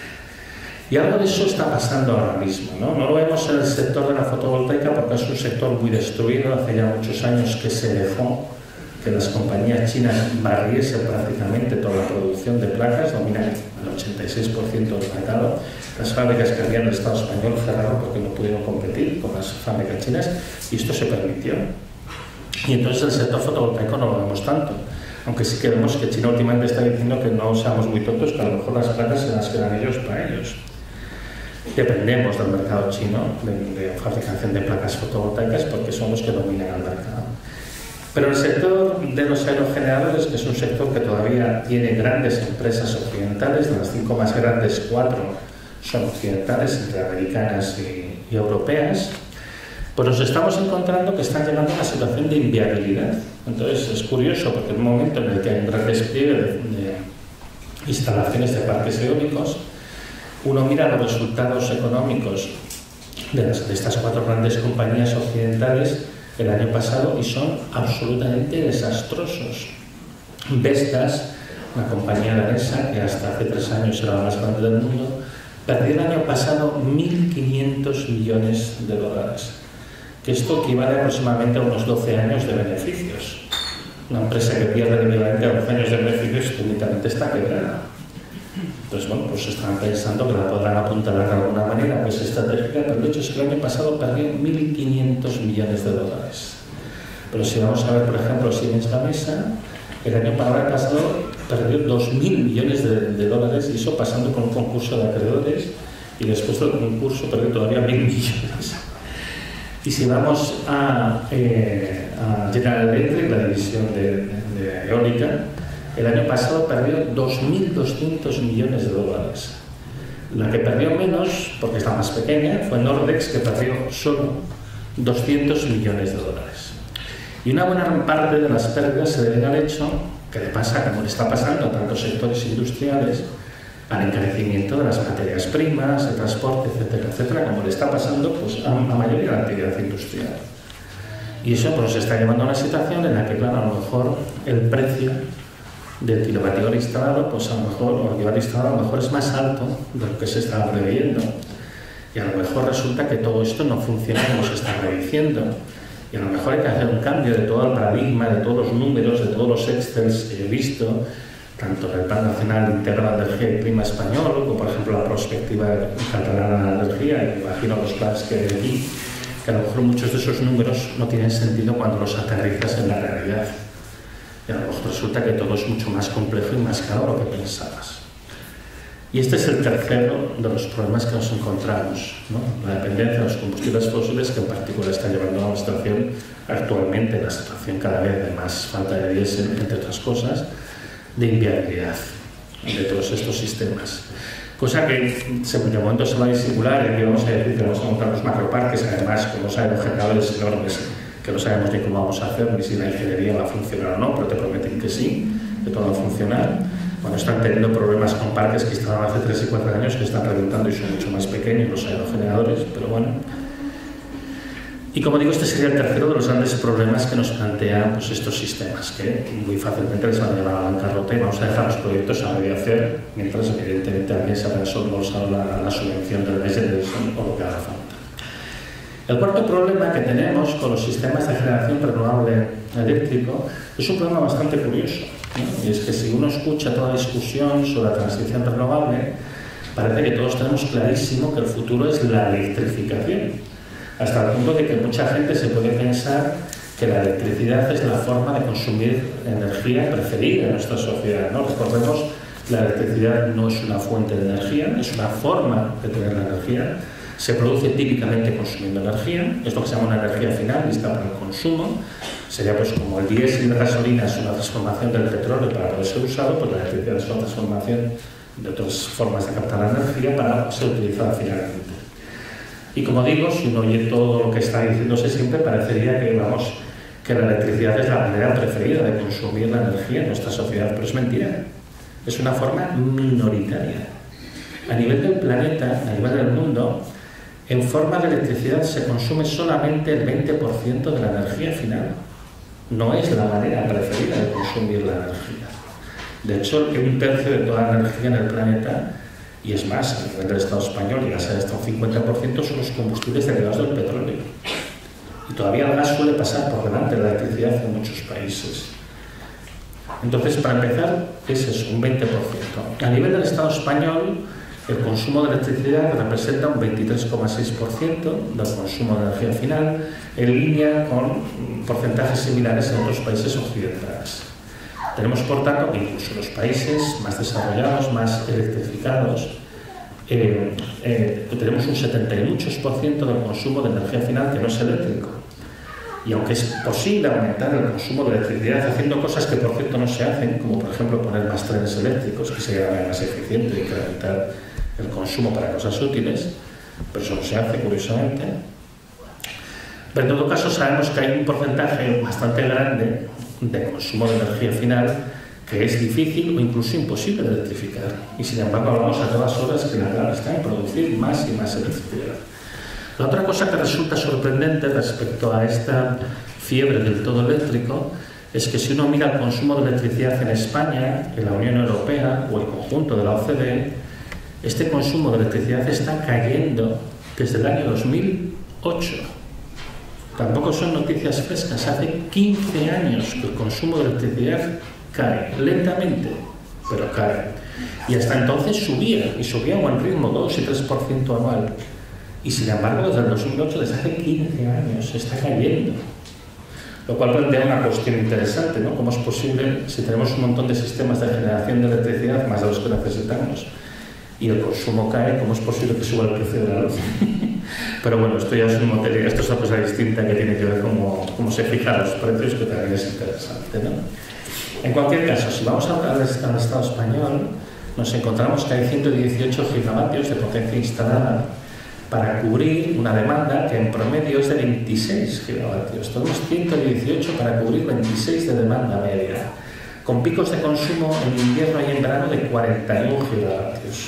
Y algo de eso está pasando ahora mismo, ¿no? No lo vemos en el sector de la fotovoltaica porque es un sector muy destruido. Hace ya muchos años que se dejó que las compañías chinas barriesen prácticamente toda la producción de placas, dominan el 86% del mercado. Las fábricas que había en el Estado español cerraron porque no pudieron competir con las fábricas chinas y esto se permitió. Y entonces el sector fotovoltaico no lo vemos tanto. Aunque sí que vemos que China últimamente está diciendo que no seamos muy tontos, que a lo mejor las placas se las quedan ellos para ellos. Dependemos del mercado chino de fabricación de placas fotovoltaicas porque son los que dominan el mercado. Pero el sector de los aerogeneradores, que es un sector que todavía tiene grandes empresas occidentales, de las 5 más grandes, 4 son occidentales, entre americanas y europeas, pues nos estamos encontrando que están llegando a una situación de inviabilidad. Entonces es curioso porque en un momento en el que hay un gran despliegue de instalaciones de parques eólicos, uno mira los resultados económicos de estas 4 grandes compañías occidentales el año pasado y son absolutamente desastrosos. Vestas, una compañía danesa que hasta hace 3 años era la más grande del mundo, perdió el año pasado 1.500 millones de dólares, que esto equivale aproximadamente a unos 12 años de beneficios. Una empresa que pierde el equivalente a 12 años de beneficios técnicamente está quebrada. Entonces, bueno, pues están pensando que la podrán apuntalar de alguna manera, pues estratégica, pero el hecho es que el año pasado perdió 1.500 millones de dólares. Pero si vamos a ver, por ejemplo, Siemens Gamesa, el año pasado perdió 2.000 millones de dólares, y eso pasando por un concurso de acreedores, y después del concurso perdió todavía 1.000 millones. Y si vamos a General Electric, la división de eólica, el año pasado perdió 2.200 millones de dólares. La que perdió menos, porque está más pequeña, fue Nordex, que perdió solo 200 millones de dólares. Y una buena parte de las pérdidas se deben al hecho, que le pasa, como le está pasando a tantos sectores industriales, al encarecimiento de las materias primas, el transporte, etcétera, etcétera, como le está pasando pues, a la mayoría de la actividad industrial. Y eso pues, nos está llevando a una situación en la que, claro, a lo mejor el precio del kilovatio hora instalado, pues a lo mejor es más alto de lo que se estaba previendo. Y a lo mejor resulta que todo esto no funciona como se está prediciendo. Y a lo mejor hay que hacer un cambio de todo el paradigma, de todos los números, de todos los excels que he visto, tanto en el Plan Nacional Integral de Energía y Clima español, como por ejemplo la Prospectiva Catalana de Energía, y imagino los planes que hay aquí, que a lo mejor muchos de esos números no tienen sentido cuando los aterrizas en la realidad. Y a lo mejor resulta que todo es mucho más complejo y más caro de lo que pensabas. Y este es el tercero de los problemas que nos encontramos, ¿no? La dependencia de los combustibles fósiles, que en particular está llevando a una situación actualmente, la situación cada vez de más falta de diésel, entre otras cosas, de inviabilidad de todos estos sistemas. Cosa que de momento se va a disimular, y aquí vamos a decir que vamos a montar los macroparques, además con los aerogeneradores enormes, que no sabemos ni cómo vamos a hacer, ni si la ingeniería va a funcionar o no, pero te prometen que sí, que todo va a funcionar. Bueno, están teniendo problemas con parques que estaban hace 3 y 4 años, que están reventando y son mucho más pequeños los aerogeneradores, pero bueno. Y como digo, este sería el tercero de los grandes problemas que nos plantean pues, estos sistemas, que muy fácilmente les van a llevar a la bancarrota y vamos a dejar los proyectos a medio hacer, mientras evidentemente también se habrá resolvido la subvención del Next Generation o lo que haga falta. El cuarto problema que tenemos con los sistemas de generación renovable eléctrico es un problema bastante curioso, ¿no? Y es que si uno escucha toda la discusión sobre la transición renovable, parece que todos tenemos clarísimo que el futuro es la electrificación, hasta el punto de que mucha gente se puede pensar que la electricidad es la forma de consumir energía preferida en nuestra sociedad, ¿no? Recordemos, la electricidad no es una fuente de energía, es una forma de tener la energía. Se produce típicamente consumiendo energía, es lo que se llama una energía final, lista para el consumo. Sería pues como el diésel y la gasolina es una transformación del petróleo para poder ser usado, pues la electricidad es una transformación de otras formas de captar la energía para ser utilizada finalmente. Y como digo, si uno oye todo lo que está diciéndose siempre, parecería que vamos que la electricidad es la manera preferida de consumir la energía en nuestra sociedad, pero es mentira. Es una forma minoritaria. A nivel del planeta, a nivel del mundo, en forma de electricidad se consume solamente el 20% de la energía final. No es la manera preferida de consumir la energía. De hecho, un tercio de toda la energía en el planeta, y es más, a nivel del Estado español llega a ser hasta un 50%, son los combustibles derivados del petróleo. Y todavía el gas suele pasar por delante de la electricidad en muchos países. Entonces, para empezar, es eso, un 20%. A nivel del Estado español, el consumo de electricidad representa un 23,6% del consumo de energía final, en línea con porcentajes similares en otros países occidentales. Tenemos, por tanto, que incluso los países más desarrollados, más electrificados, tenemos un 70 y muchos % del consumo de energía final que no es eléctrico. Y aunque es posible aumentar el consumo de electricidad haciendo cosas que, por cierto, no se hacen, como por ejemplo poner más trenes eléctricos, que sería más eficiente y incrementar el consumo para cosas útiles, pero eso no se hace, curiosamente. Pero en todo caso sabemos que hay un porcentaje bastante grande de consumo de energía final que es difícil o incluso imposible de electrificar. Y sin embargo hablamos a todas horas que la clave está en producir más y más electricidad. La otra cosa que resulta sorprendente respecto a esta fiebre del todo eléctrico es que si uno mira el consumo de electricidad en España, en la Unión Europea o el conjunto de la OCDE, este consumo de electricidad está cayendo desde el año 2008. Tampoco son noticias frescas, hace 15 años que el consumo de electricidad cae, lentamente, pero cae. Y hasta entonces subía, y subía a buen ritmo, 2 y 3% anual. Y sin embargo, desde el 2008, desde hace 15 años, está cayendo. Lo cual plantea una cuestión interesante, ¿no? ¿Cómo es posible, si tenemos un montón de sistemas de generación de electricidad, más de los que necesitamos, y el consumo cae, cómo es posible que suba el precio de la luz? Pero bueno, esto ya es un materia, esto es una cosa distinta que tiene que ver con cómo se fijan los precios, que también es interesante, ¿no? En cualquier caso, si vamos al Estado español, nos encontramos que hay 118 gigavatios de potencia instalada para cubrir una demanda que en promedio es de 26 gigavatios. Tenemos 118 para cubrir 26 de demanda media, con picos de consumo en invierno y en verano de 41 gigavatios.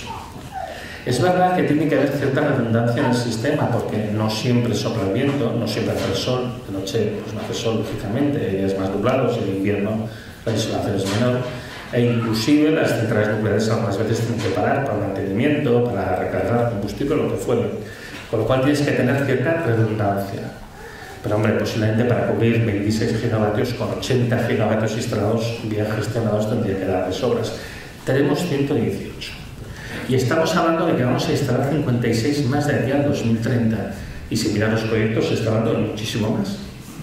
Es verdad que tiene que haber cierta redundancia en el sistema, porque no siempre sopla el viento, no siempre hace el sol, de noche pues no hace sol, lógicamente, hay días más nublados, y en invierno la insolación es menor, e inclusive las centrales nucleares algunas veces tienen que parar para mantenimiento, para recargar combustible, lo que fuera, con lo cual tienes que tener cierta redundancia. Pero hombre, posiblemente para cubrir 26 gigavatios con 80 gigavatios instalados bien gestionados tendría que dar de sobras. Tenemos 118. Y estamos hablando de que vamos a instalar 56 más de aquí al 2030. Y si miran los proyectos se está hablando de muchísimo más.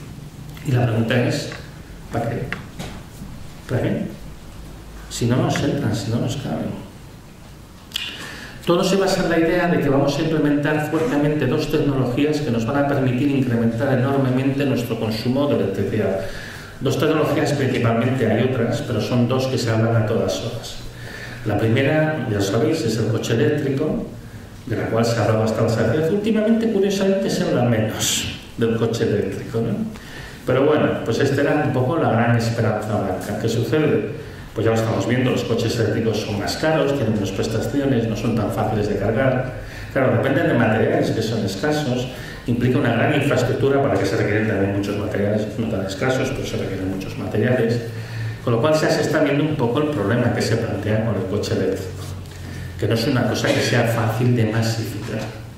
Y la pregunta es, ¿para qué? ¿Para qué? Si no nos entran, si no nos caben. Todo se basa en la idea de que vamos a implementar fuertemente dos tecnologías que nos van a permitir incrementar enormemente nuestro consumo de electricidad. Dos tecnologías principalmente, hay otras, pero son dos que se hablan a todas horas. La primera, ya sabéis, es el coche eléctrico, de la cual se ha hablado bastante saciedad. Últimamente, curiosamente, se habla menos del coche eléctrico, ¿no? Pero bueno, pues esta era un poco la gran esperanza blanca. ¿Qué sucede? Pues ya lo estamos viendo, los coches eléctricos son más caros, tienen menos prestaciones, no son tan fáciles de cargar. Claro, dependen de materiales que son escasos, implica una gran infraestructura para que se requieren también muchos materiales, no tan escasos, pero se requieren muchos materiales. Con lo cual se está viendo un poco el problema que se plantea con el coche eléctrico, que no es una cosa que sea fácil de masificar.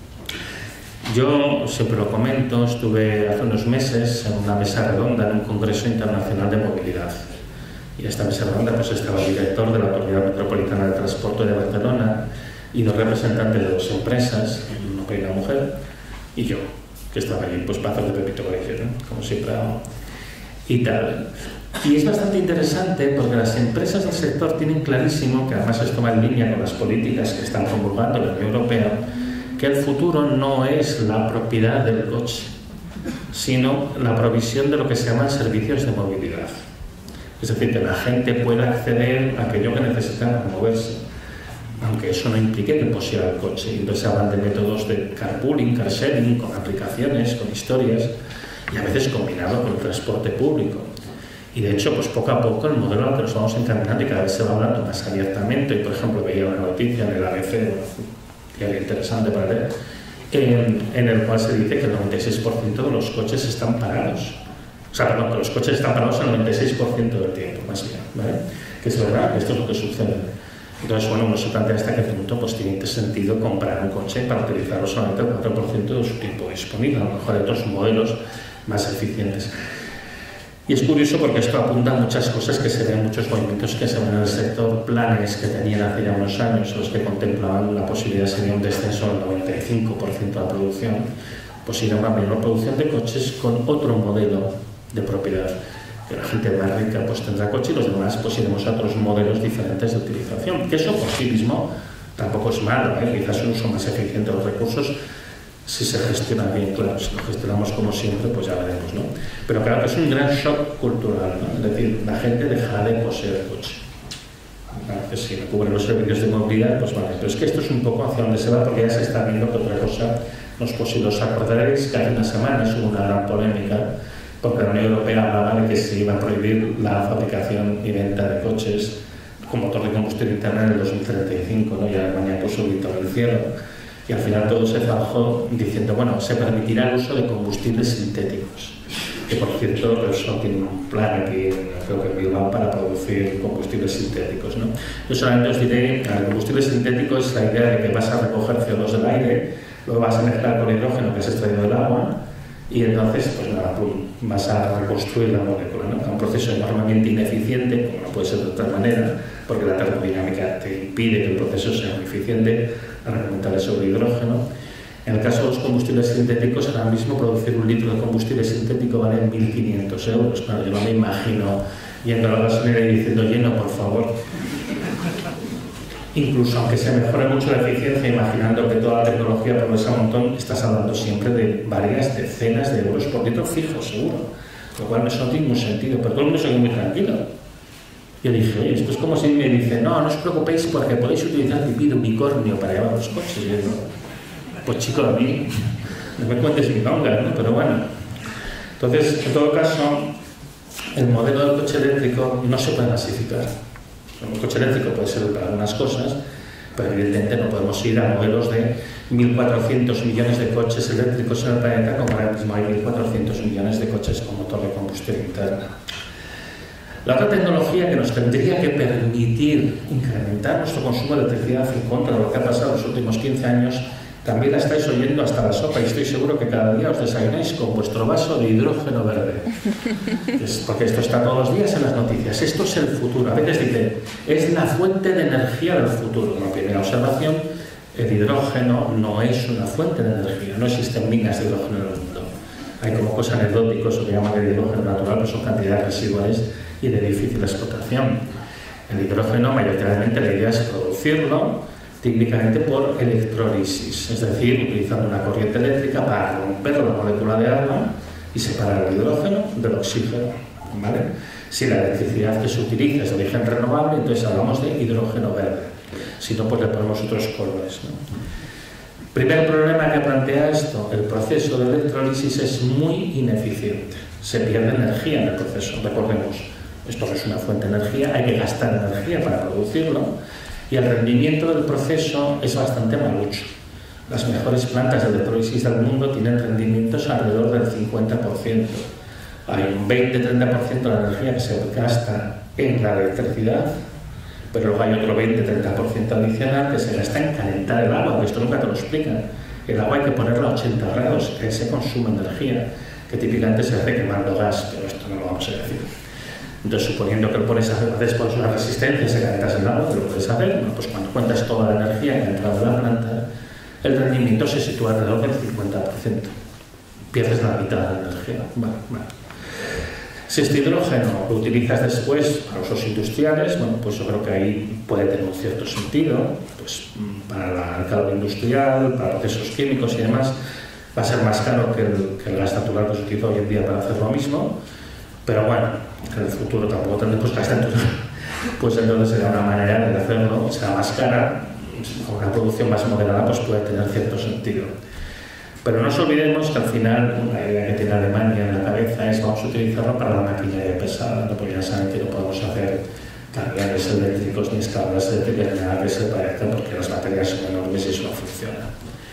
Yo siempre lo comento, estuve hace unos meses en una mesa redonda en un congreso internacional de movilidad. Y en esta mesa redonda pues estaba el director de la Autoridad Metropolitana de Transporte de Barcelona y dos representantes de dos empresas, un hombre y una mujer, y yo, que estaba allí pues para hacer de Pepito Gallego, ¿no? Como siempre hago, y tal. Y es bastante interesante porque las empresas del sector tienen clarísimo, que además esto va en línea con las políticas que están promulgando la Unión Europea, que el futuro no es la propiedad del coche, sino la provisión de lo que se llaman servicios de movilidad. Es decir, que la gente pueda acceder a aquello que necesita para moverse, aunque eso no implique que posea el coche. Entonces se hablan de métodos de carpooling, car sharing, con aplicaciones, con historias. y a veces combinado con el transporte público. Y de hecho, pues poco a poco el modelo al que nos vamos encaminando y cada vez se va hablando más abiertamente. Y por ejemplo, veía una noticia en el ABC, diario interesante para leer, en el cual se dice que el 96% de los coches están parados. O sea, perdón, que los coches están parados el 96% del tiempo, más bien, ¿vale? Que es verdad que esto es lo que sucede. Entonces, bueno, uno se plantea hasta qué punto pues tiene sentido comprar un coche para utilizarlo solamente el 4% de su tiempo disponible. A lo mejor hay otros modelos más eficientes. Y es curioso porque esto apunta a muchas cosas que se ven, muchos movimientos que se ven en el sector, planes que tenían hace ya unos años, los que contemplaban la posibilidad de un descenso del 95% de la producción, pues ir a una menor producción de coches con otro modelo de propiedad. Que la gente más rica pues tendrá coche y los demás pues iremos a otros modelos diferentes de utilización. Que eso por sí mismo tampoco es malo, ¿eh? Quizás un uso más eficiente de los recursos si se gestiona bien, claro, si lo gestionamos como siempre, pues ya veremos, ¿no? Pero claro que es un gran shock cultural, ¿no? Es decir, la gente deja de poseer coche. Claro, si me cubren los servicios de movilidad, pues vale, pero es que esto es un poco hacia donde se va, porque ya se está viendo que otra cosa no es posible. Os acordaréis que hace unas semanas hubo una gran polémica, porque la Unión Europea hablaba de que se iba a prohibir la fabricación y venta de coches con motor de combustión interna en el 2035, ¿no? Y Alemania puso el grito en el cielo. Y al final todo se trabajó diciendo, bueno, se permitirá el uso de combustibles sintéticos. Que por cierto, eso tiene un plan aquí, creo que en Bilbao, para producir combustibles sintéticos, ¿no? Yo solamente os diré que el combustible sintético es la idea de que vas a recoger CO2 del aire, luego vas a mezclar con hidrógeno que has extraído del agua, y entonces, pues nada, vas a reconstruir la molécula, ¿no? Un proceso enormemente ineficiente, como no puede ser de otra manera, porque la termodinámica te impide que el proceso sea muy eficiente, argumentar sobre hidrógeno. En el caso de los combustibles sintéticos, ahora mismo producir un litro de combustible sintético vale 1.500 euros. Claro, yo no me imagino yendo a la gasolinera y diciendo lleno, por favor. Incluso aunque se mejore mucho la eficiencia, imaginando que toda la tecnología progresa un montón, estás hablando siempre de varias decenas de euros por litro fijo, seguro. Lo cual eso no tiene ningún sentido, pero todo el mundo se queda muy tranquilo. Yo dije, oye, esto es como si me dicen, no, no os preocupéis porque podéis utilizar pipí de unicornio para llevar los coches. Y yo digo, pues chico, a mí, no me cuentes mi longa, ¿no? Pero bueno. Entonces, en todo caso, el modelo del coche eléctrico no se puede masificar. El coche eléctrico puede ser para algunas cosas, pero evidentemente no podemos ir a modelos de 1.400 millones de coches eléctricos en el planeta, como ahora mismo hay 1.400 millones de coches con motor de combustión interna. La otra tecnología que nos tendría que permitir incrementar nuestro consumo de electricidad en contra de lo que ha pasado en los últimos 15 años, también la estáis oyendo hasta la sopa, y estoy seguro que cada día os desayunáis con vuestro vaso de hidrógeno verde. Porque esto está todos los días en las noticias. Esto es el futuro. A veces dicen, es la fuente de energía del futuro. La primera observación, el hidrógeno no es una fuente de energía. No existen minas de hidrógeno en el mundo. Hay como cosas anecdóticas, o que llaman el hidrógeno natural, pero son cantidades residuales y de difícil explotación. El hidrógeno, mayoritariamente, la idea es producirlo típicamente por electrólisis, es decir, utilizando una corriente eléctrica para romper la molécula de agua y separar el hidrógeno del oxígeno, ¿vale? Si la electricidad que se utiliza es de origen renovable, entonces hablamos de hidrógeno verde. Si no, pues le ponemos otros colores, ¿no? Primer problema que plantea esto, el proceso de electrólisis es muy ineficiente. Se pierde energía en el proceso, recordemos. Esto no es una fuente de energía, hay que gastar energía para producirlo. Y el rendimiento del proceso es bastante malucho. Las mejores plantas de electrólisis del mundo tienen rendimientos alrededor del 50%. Hay un 20-30% de la energía que se gasta en la electricidad, pero luego hay otro 20-30% adicional que se gasta en calentar el agua, que esto nunca te lo explican. El agua hay que ponerla a 80 grados, que se consume energía, que típicamente se hace quemando gas, pero esto no lo vamos a decir. Entonces, suponiendo que lo pones a hacer después una resistencia y se calientas el agua, lo puedes hacer, bueno, pues cuando cuentas toda la energía que ha entrado en la planta, el rendimiento se sitúa alrededor del 50%. Pierdes la mitad de la energía. Bueno. Si este hidrógeno lo utilizas después para usos industriales, bueno, pues yo creo que ahí puede tener un cierto sentido, pues para el calor industrial, para procesos químicos y demás, va a ser más caro que el gas natural que se utiliza hoy en día para hacer lo mismo. Pero bueno, en el futuro tampoco tendremos gas natural, pues entonces será una manera de hacerlo, será más cara, con una producción más moderada pues puede tener cierto sentido. Pero no nos olvidemos que al final una idea que tiene Alemania en la cabeza es vamos a utilizarlo para la maquinaria pesada, ¿no? Porque ya saben que no podemos hacer camiones eléctricos ni escaleras eléctricas ni nada que se parezca porque las baterías son enormes y eso no funciona.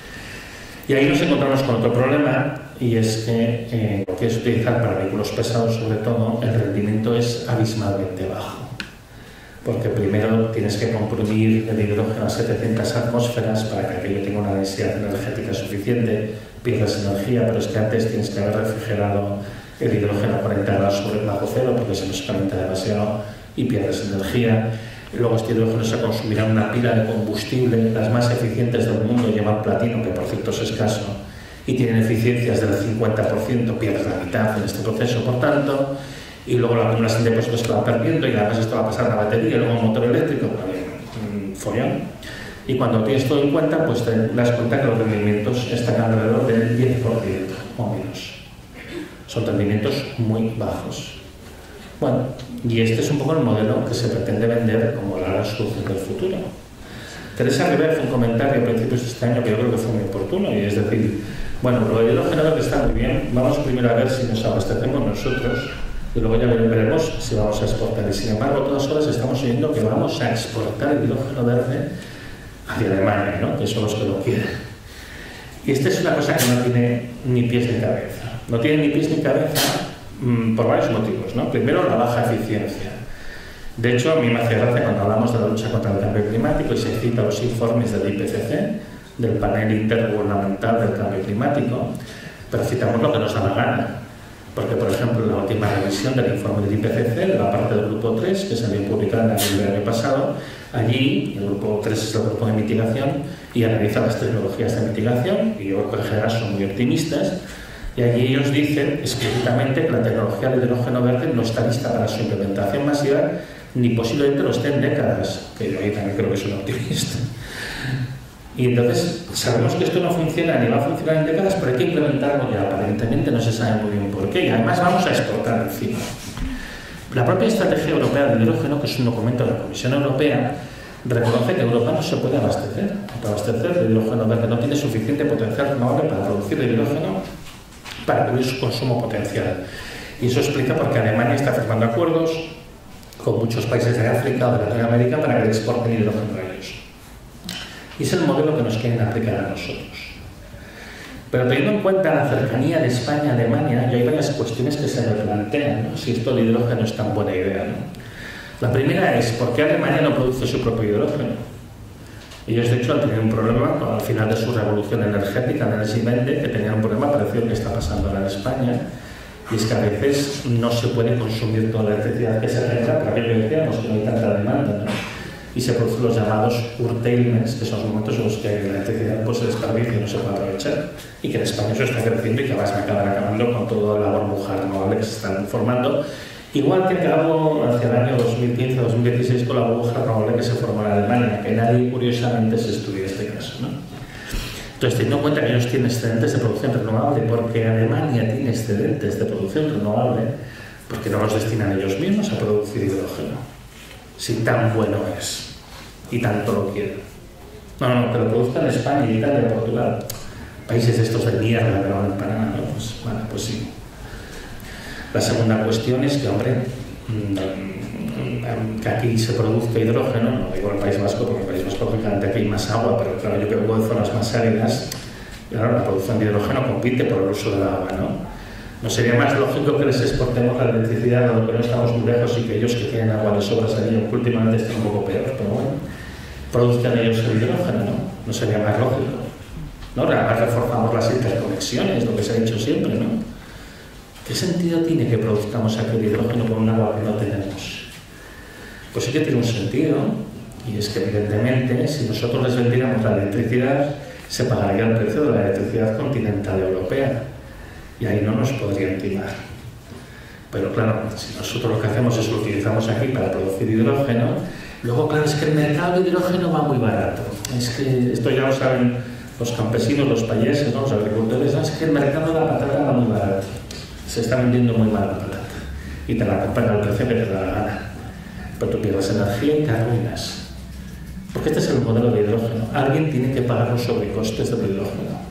Y ahí nos encontramos con otro problema, y es que lo que es utilizar para vehículos pesados, sobre todo, el rendimiento es abismalmente bajo. Porque primero tienes que comprimir el hidrógeno a 700 atmósferas para que aquello tenga una densidad energética suficiente, pierdes energía, pero es que antes tienes que haber refrigerado el hidrógeno a 40 grados bajo cero porque se nos calienta demasiado y pierdes energía. Luego este hidrógeno se consumirá en una pila de combustible, las más eficientes del mundo llevan platino, que por cierto es escaso, y tienen eficiencias del 50%, pierdes la mitad en este proceso, por tanto, y luego la acumulación de depósitos que va perdiendo, y además esto va a pasar a la batería, y luego un motor eléctrico, un follón. Y cuando tienes todo en cuenta, pues te das cuenta que los rendimientos están alrededor del 10% o menos. Son rendimientos muy bajos. Bueno, y este es un poco el modelo que se pretende vender como la solución del futuro. Teresa Rivera hizo un comentario a principios de este año que yo creo que fue muy oportuno, y es decir, bueno, lo del hidrógeno verde está muy bien, vamos primero a ver si nos abastecemos nosotros y luego ya veremos si vamos a exportar. Y sin embargo, a todas horas estamos oyendo que vamos a exportar el hidrógeno verde hacia Alemania, ¿no? Que son los que lo quieren. Y esta es una cosa que no tiene ni pies ni cabeza. No tiene ni pies ni cabeza por varios motivos, ¿no? Primero, la baja eficiencia. De hecho, a mí me hace gracia cuando hablamos de la lucha contra el cambio climático y se cita los informes del IPCC, del panel intergubernamental del cambio climático, pero citamos lo que nos da la gana. Porque, por ejemplo, la última revisión del informe del IPCC, la parte del grupo 3, que salió publicada en abril del año pasado, allí el grupo 3 es el grupo de mitigación y analiza las tecnologías de mitigación, y yo creo que en general son muy optimistas, y allí ellos dicen explícitamente que la tecnología del hidrógeno verde no está lista para su implementación masiva, ni posiblemente lo esté en décadas, que yo ahí también creo que soy un optimista. Y entonces sabemos que esto no funciona ni va a funcionar en décadas, pero hay que implementarlo ya. Aparentemente no se sabe muy bien por qué, y además vamos a exportar encima. La propia Estrategia Europea del Hidrógeno, que es un documento de la Comisión Europea, reconoce que Europa no se puede abastecer. El hidrógeno verde no tiene suficiente potencial renovable para producir el hidrógeno para cubrir su consumo potencial. Y eso explica por qué Alemania está firmando acuerdos con muchos países de África o de Latinoamérica para que le exporten hidrógeno a ellos. Y es el modelo que nos quieren aplicar a nosotros. Pero teniendo en cuenta la cercanía de España a Alemania, ya hay varias cuestiones que se me plantean, ¿no? Si esto del hidrógeno es tan buena idea, ¿no? La primera es, ¿por qué Alemania no produce su propio hidrógeno? Ellos, de hecho, han tenido un problema al final de su revolución energética, en el Energy-Wende, que tenían un problema parecido al que está pasando ahora en España, y es que a veces no se puede consumir toda la electricidad que se genera, por aquello que decíamos, que no hay tanta demanda, ¿no? Y se producen los llamados curtailments, que son los momentos en los que la electricidad pues, se desperdicia y no se puede aprovechar, y que en España eso está creciendo y que además me acaban acabando con toda la burbuja renovable que se están formando, igual que acabó hacia el año 2015-2016 con la burbuja renovable que se formó en Alemania, que nadie curiosamente se estudia este caso, ¿no? Entonces, teniendo en cuenta que ellos tienen excedentes de producción renovable, porque Alemania tiene excedentes de producción renovable, porque no los destinan ellos mismos a producir hidrógeno, si tan bueno es y tanto lo quieren. No, que lo produzcan en España, Italia, Portugal, países estos de mierda que no valen para nada, ¿no? Pues, bueno, pues sí. La segunda cuestión es que, hombre, que aquí se produzca hidrógeno, no digo el País Vasco, porque el País Vasco lógicamente aquí hay más agua, pero claro, yo que vengo de zonas más áridas, claro, la producción de hidrógeno compite por el uso del agua, ¿no? ¿No sería más lógico que les exportemos la electricidad dado que no estamos muy lejos y que ellos que tienen agua de sobras allí, que últimamente están un poco peor, pero bueno, produzcan ellos el hidrógeno, ¿no? ¿No sería más lógico? ¿No? Además reforzamos las interconexiones, lo que se ha dicho siempre, ¿no? ¿Qué sentido tiene que produzcamos aquel hidrógeno con un agua que no tenemos? Pues sí que tiene un sentido, y es que evidentemente si nosotros les vendiéramos la electricidad, se pagaría el precio de la electricidad continental europea, y ahí no nos podrían timar. Pero claro, si nosotros lo que hacemos es lo utilizamos aquí para producir hidrógeno, luego claro, es que el mercado de hidrógeno va muy barato. Es que esto ya lo saben los campesinos, los payeses, ¿no? Los agricultores, ¿no? Es que el mercado de la patata va muy barato. Se está vendiendo muy mal la patata y te la compran al precio que te da la gana. Pero tú pierdes energía y te arruinas. Porque este es el modelo de hidrógeno. Alguien tiene que pagar los sobrecostes del hidrógeno.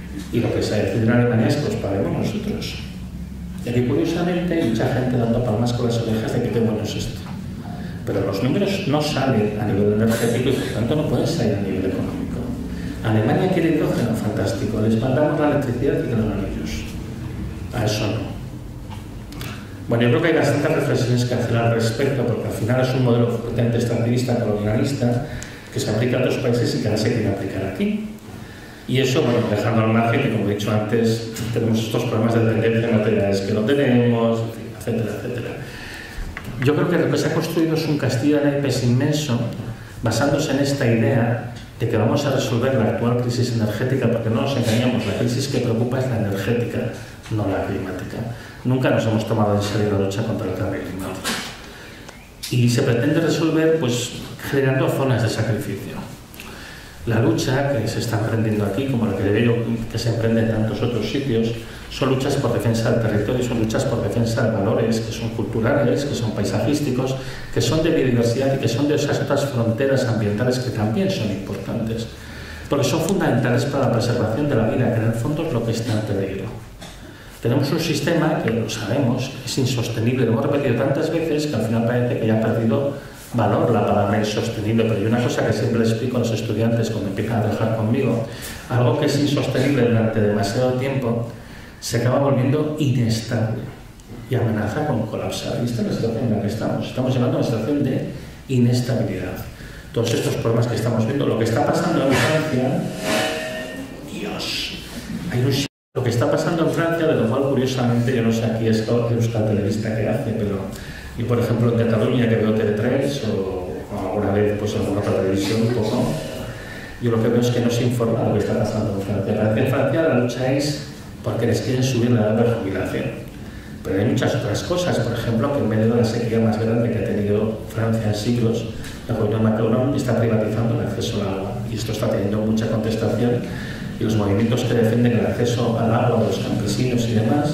Y lo que se decide en Alemania es que os paguemos nosotros. Y aquí, curiosamente, hay mucha gente dando palmas con las orejas de que qué bueno es esto. Pero los números no salen a nivel energético y por tanto no pueden salir a nivel económico. Alemania quiere hidrógeno, fantástico. Les mandamos la electricidad y que lo hagan ellos. A eso no. Bueno, yo creo que hay bastantes reflexiones que hacer al respecto, porque al final es un modelo fuertemente extractivista, colonialista, que se aplica a otros países y que ahora se quiere aplicar aquí. Y eso, bueno, dejando al margen que, como he dicho antes, tenemos estos problemas de tendencia a materiales que no tenemos, etcétera, etcétera. Yo creo que lo que se ha construido es un castillo de naipes inmenso, basándose en esta idea de que vamos a resolver la actual crisis energética, porque no nos engañamos, la crisis que preocupa es la energética, no la climática. Nunca nos hemos tomado en serio la lucha contra el cambio climático. Y se pretende resolver, pues, generando zonas de sacrificio. La lucha que se está emprendiendo aquí, como la que veo que se emprende en tantos otros sitios, son luchas por defensa del territorio, son luchas por defensa de valores que son culturales, que son paisajísticos, que son de biodiversidad y que son de esas otras fronteras ambientales que también son importantes, porque son fundamentales para la preservación de la vida, que en el fondo es lo que está en peligro. Tenemos un sistema que, lo sabemos, es insostenible, lo hemos repetido tantas veces que al final parece que ya ha perdido valor la palabra insostenible, pero hay una cosa que siempre les explico a los estudiantes cuando empiezan a trabajar conmigo: algo que es insostenible durante demasiado tiempo se acaba volviendo inestable y amenaza con colapsar. Y esta es la situación en la que estamos. Estamos llegando a una situación de inestabilidad. Todos estos problemas que estamos viendo, lo que está pasando en Francia, Dios, lo que está pasando en Francia, de lo cual curiosamente, yo no sé aquí es la televista que hace, pero y por ejemplo en Cataluña, que veo Tele3 o alguna vez pues alguna otra televisión un poco, yo lo que veo es que no se informa de lo que está pasando en Francia. Parece que en Francia la lucha es porque les quieren subir la edad de jubilación, pero hay muchas otras cosas. Por ejemplo, que en medio de la sequía más grande que ha tenido Francia en siglos, el gobierno de Macron está privatizando el acceso al agua, y esto está teniendo mucha contestación, y los movimientos que defienden el acceso al agua de los campesinos y demás,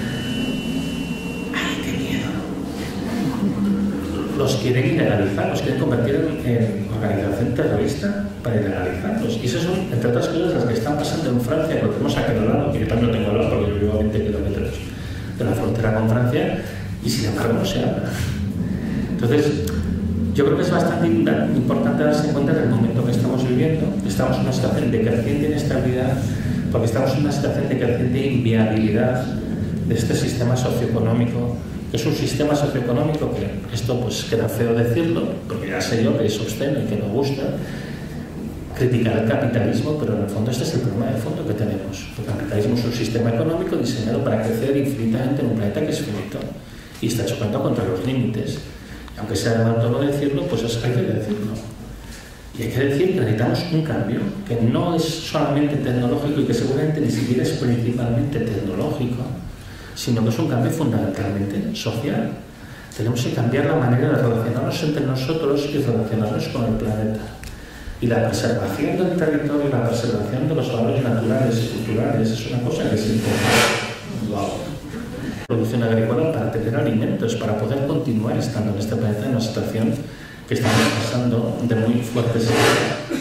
los quieren ilegalizar, los quieren convertir en organización terrorista para ilegalizarlos. Y esas son, entre otras cosas, las que están pasando en Francia, que lo tenemos aquí al lado, que yo también lo tengo al lado porque yo vivo a 20 kilómetros de la frontera con Francia, y sin embargo no se habla. Entonces, yo creo que es bastante importante darse cuenta del momento que estamos viviendo. Estamos en una situación de creciente inestabilidad, porque estamos en una situación de creciente inviabilidad de este sistema socioeconómico. Es un sistema socioeconómico que, esto pues queda feo decirlo, porque ya sé yo que es obsceno y que no gusta criticar el capitalismo, pero en el fondo este es el problema de fondo que tenemos. El capitalismo es un sistema económico diseñado para crecer infinitamente en un planeta que es finito y está chocando contra los límites. Y aunque sea de mal tono decirlo, pues hay que decirlo. Y hay que decir que necesitamos un cambio que no es solamente tecnológico y que seguramente ni siquiera es principalmente tecnológico, sino que es un cambio fundamentalmente social. Tenemos que cambiar la manera de relacionarnos entre nosotros y relacionarnos con el planeta. Y la preservación del territorio y la preservación de los valores naturales y culturales es una cosa que es importante. Wow. Producción agrícola para tener alimentos, para poder continuar estando en este planeta en una situación que estamos pasando de muy fuerte sequía.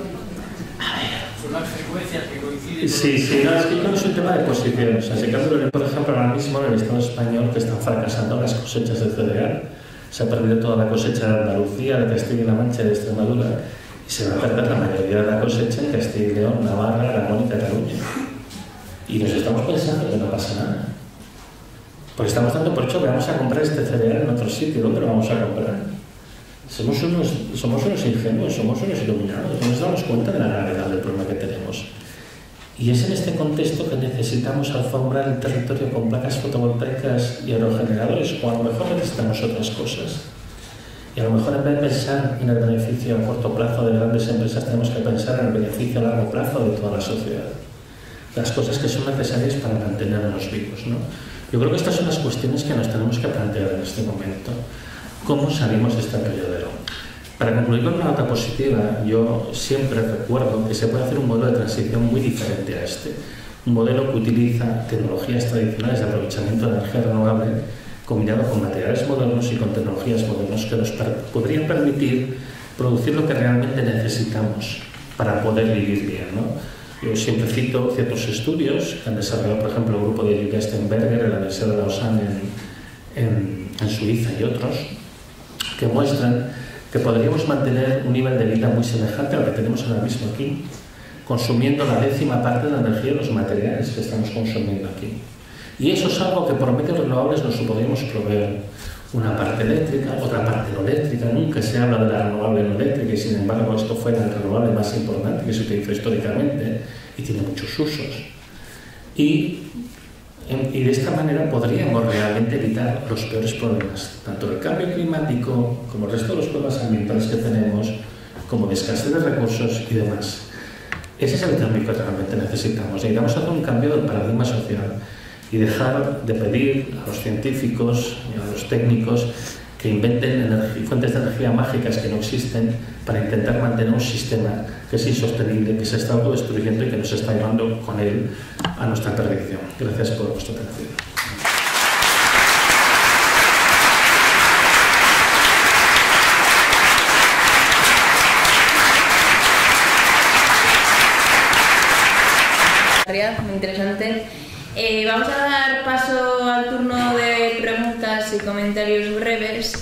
Sí, no, es que no es un tema de posición. O sea, si cambio, por ejemplo, ahora mismo en el Estado español, que están fracasando las cosechas de cereal, se ha perdido toda la cosecha de Andalucía, de Castilla y La Mancha y de Extremadura, y se va a perder la mayoría de la cosecha en Castilla y León, Navarra, Aragón y Cataluña. Y nos estamos pensando que no pasa nada. Porque estamos dando por hecho que vamos a comprar este cereal en otro sitio. ¿Dónde lo vamos a comprar? Somos unos ingenuos, somos unos iluminados. No nos damos cuenta de la gravedad del problema que tenemos. Y es en este contexto que necesitamos alfombrar el territorio con placas fotovoltaicas y aerogeneradores, o a lo mejor necesitamos otras cosas. Y a lo mejor en vez de pensar en el beneficio a corto plazo de grandes empresas, tenemos que pensar en el beneficio a largo plazo de toda la sociedad. Las cosas que son necesarias para mantenernos vivos, ¿no? Yo creo que estas son las cuestiones que nos tenemos que plantear en este momento. ¿Cómo salimos de este periodo? Para concluir con una nota positiva, yo siempre recuerdo que se puede hacer un modelo de transición muy diferente a este. Un modelo que utiliza tecnologías tradicionales de aprovechamiento de energía renovable combinado con materiales modernos y con tecnologías modernas que nos podrían permitir producir lo que realmente necesitamos para poder vivir bien, ¿no? Yo siempre cito ciertos estudios que han desarrollado, por ejemplo, el grupo de Julia Steinberger en la Universidad de Lausanne en Suiza y otros, que muestran que podríamos mantener un nivel de vida muy semejante al que tenemos ahora mismo aquí, consumiendo la 10ª parte de la energía de los materiales que estamos consumiendo aquí. Y eso es algo que por medios renovables nos podríamos proveer. Una parte eléctrica, otra parte no eléctrica. Nunca se habla de la renovable no eléctrica y sin embargo esto fue el renovable más importante que se utilizó históricamente y tiene muchos usos. Y de esta manera podríamos realmente evitar los peores problemas, tanto del cambio climático como el resto de los problemas ambientales que tenemos, como de escasez de recursos y demás. Ese es el cambio que realmente necesitamos. Necesitamos hacer un cambio del paradigma social y dejar de pedir a los científicos y a los técnicos que inventen fuentes de energía mágicas que no existen para intentar mantener un sistema que es insostenible, que se está autodestruyendo y que nos está llevando con él a nuestra perdición. Gracias por vuestra atención. Muy interesante. Vamos a dar paso al turno de preguntas y comentarios breves.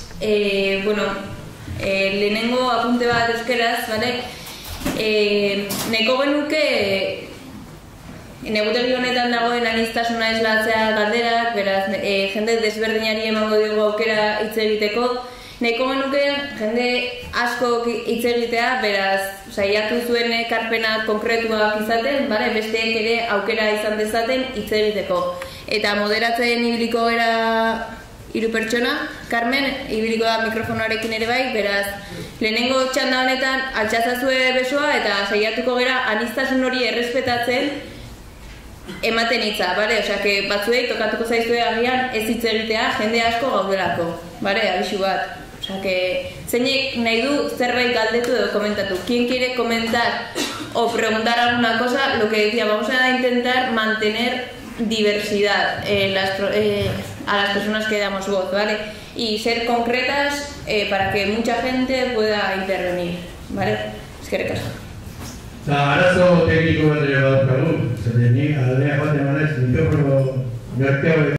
Lehenengo apunte bat euskeraz, bale? Nahiko genuke negutegi honetan dagoen aniztasuna islatzea galderak, beraz, jende desberdinari emango diogu aukera hitz egiteko. Nahiko genuke jende asko hitz egitea, beraz, saiatu zuen ekarpena konkretuak izaten, besteek ere aukera izan dezaten hitz egiteko. Eta moderatzen ibiliko era 3 pertsona, Carmen, ibiliko da mikrofonoarekin ere bai, beraz, lehenengo txanda honetan altxazazue besoa eta saiatuko gera aniztasun hori errespetatzen ematen hitza, osea, batzuei tokatuko zaizue agian ez hitz egitea jende asko gaudelako, abisu bat. O sea que zeinek nahi du zerbait galdetu edo komentatu. ¿Quién quiere comentar o preguntar alguna cosa? Lo que decía, vamos a intentar mantener diversidad a las personas que damos voz, ¿vale? Y ser concretas para que mucha gente pueda intervenir, ¿vale? Eskerrik asko. Arazo tekniko bat ere badauzkagu, zeren ni aldea joaten banaiz mikrofono merkeago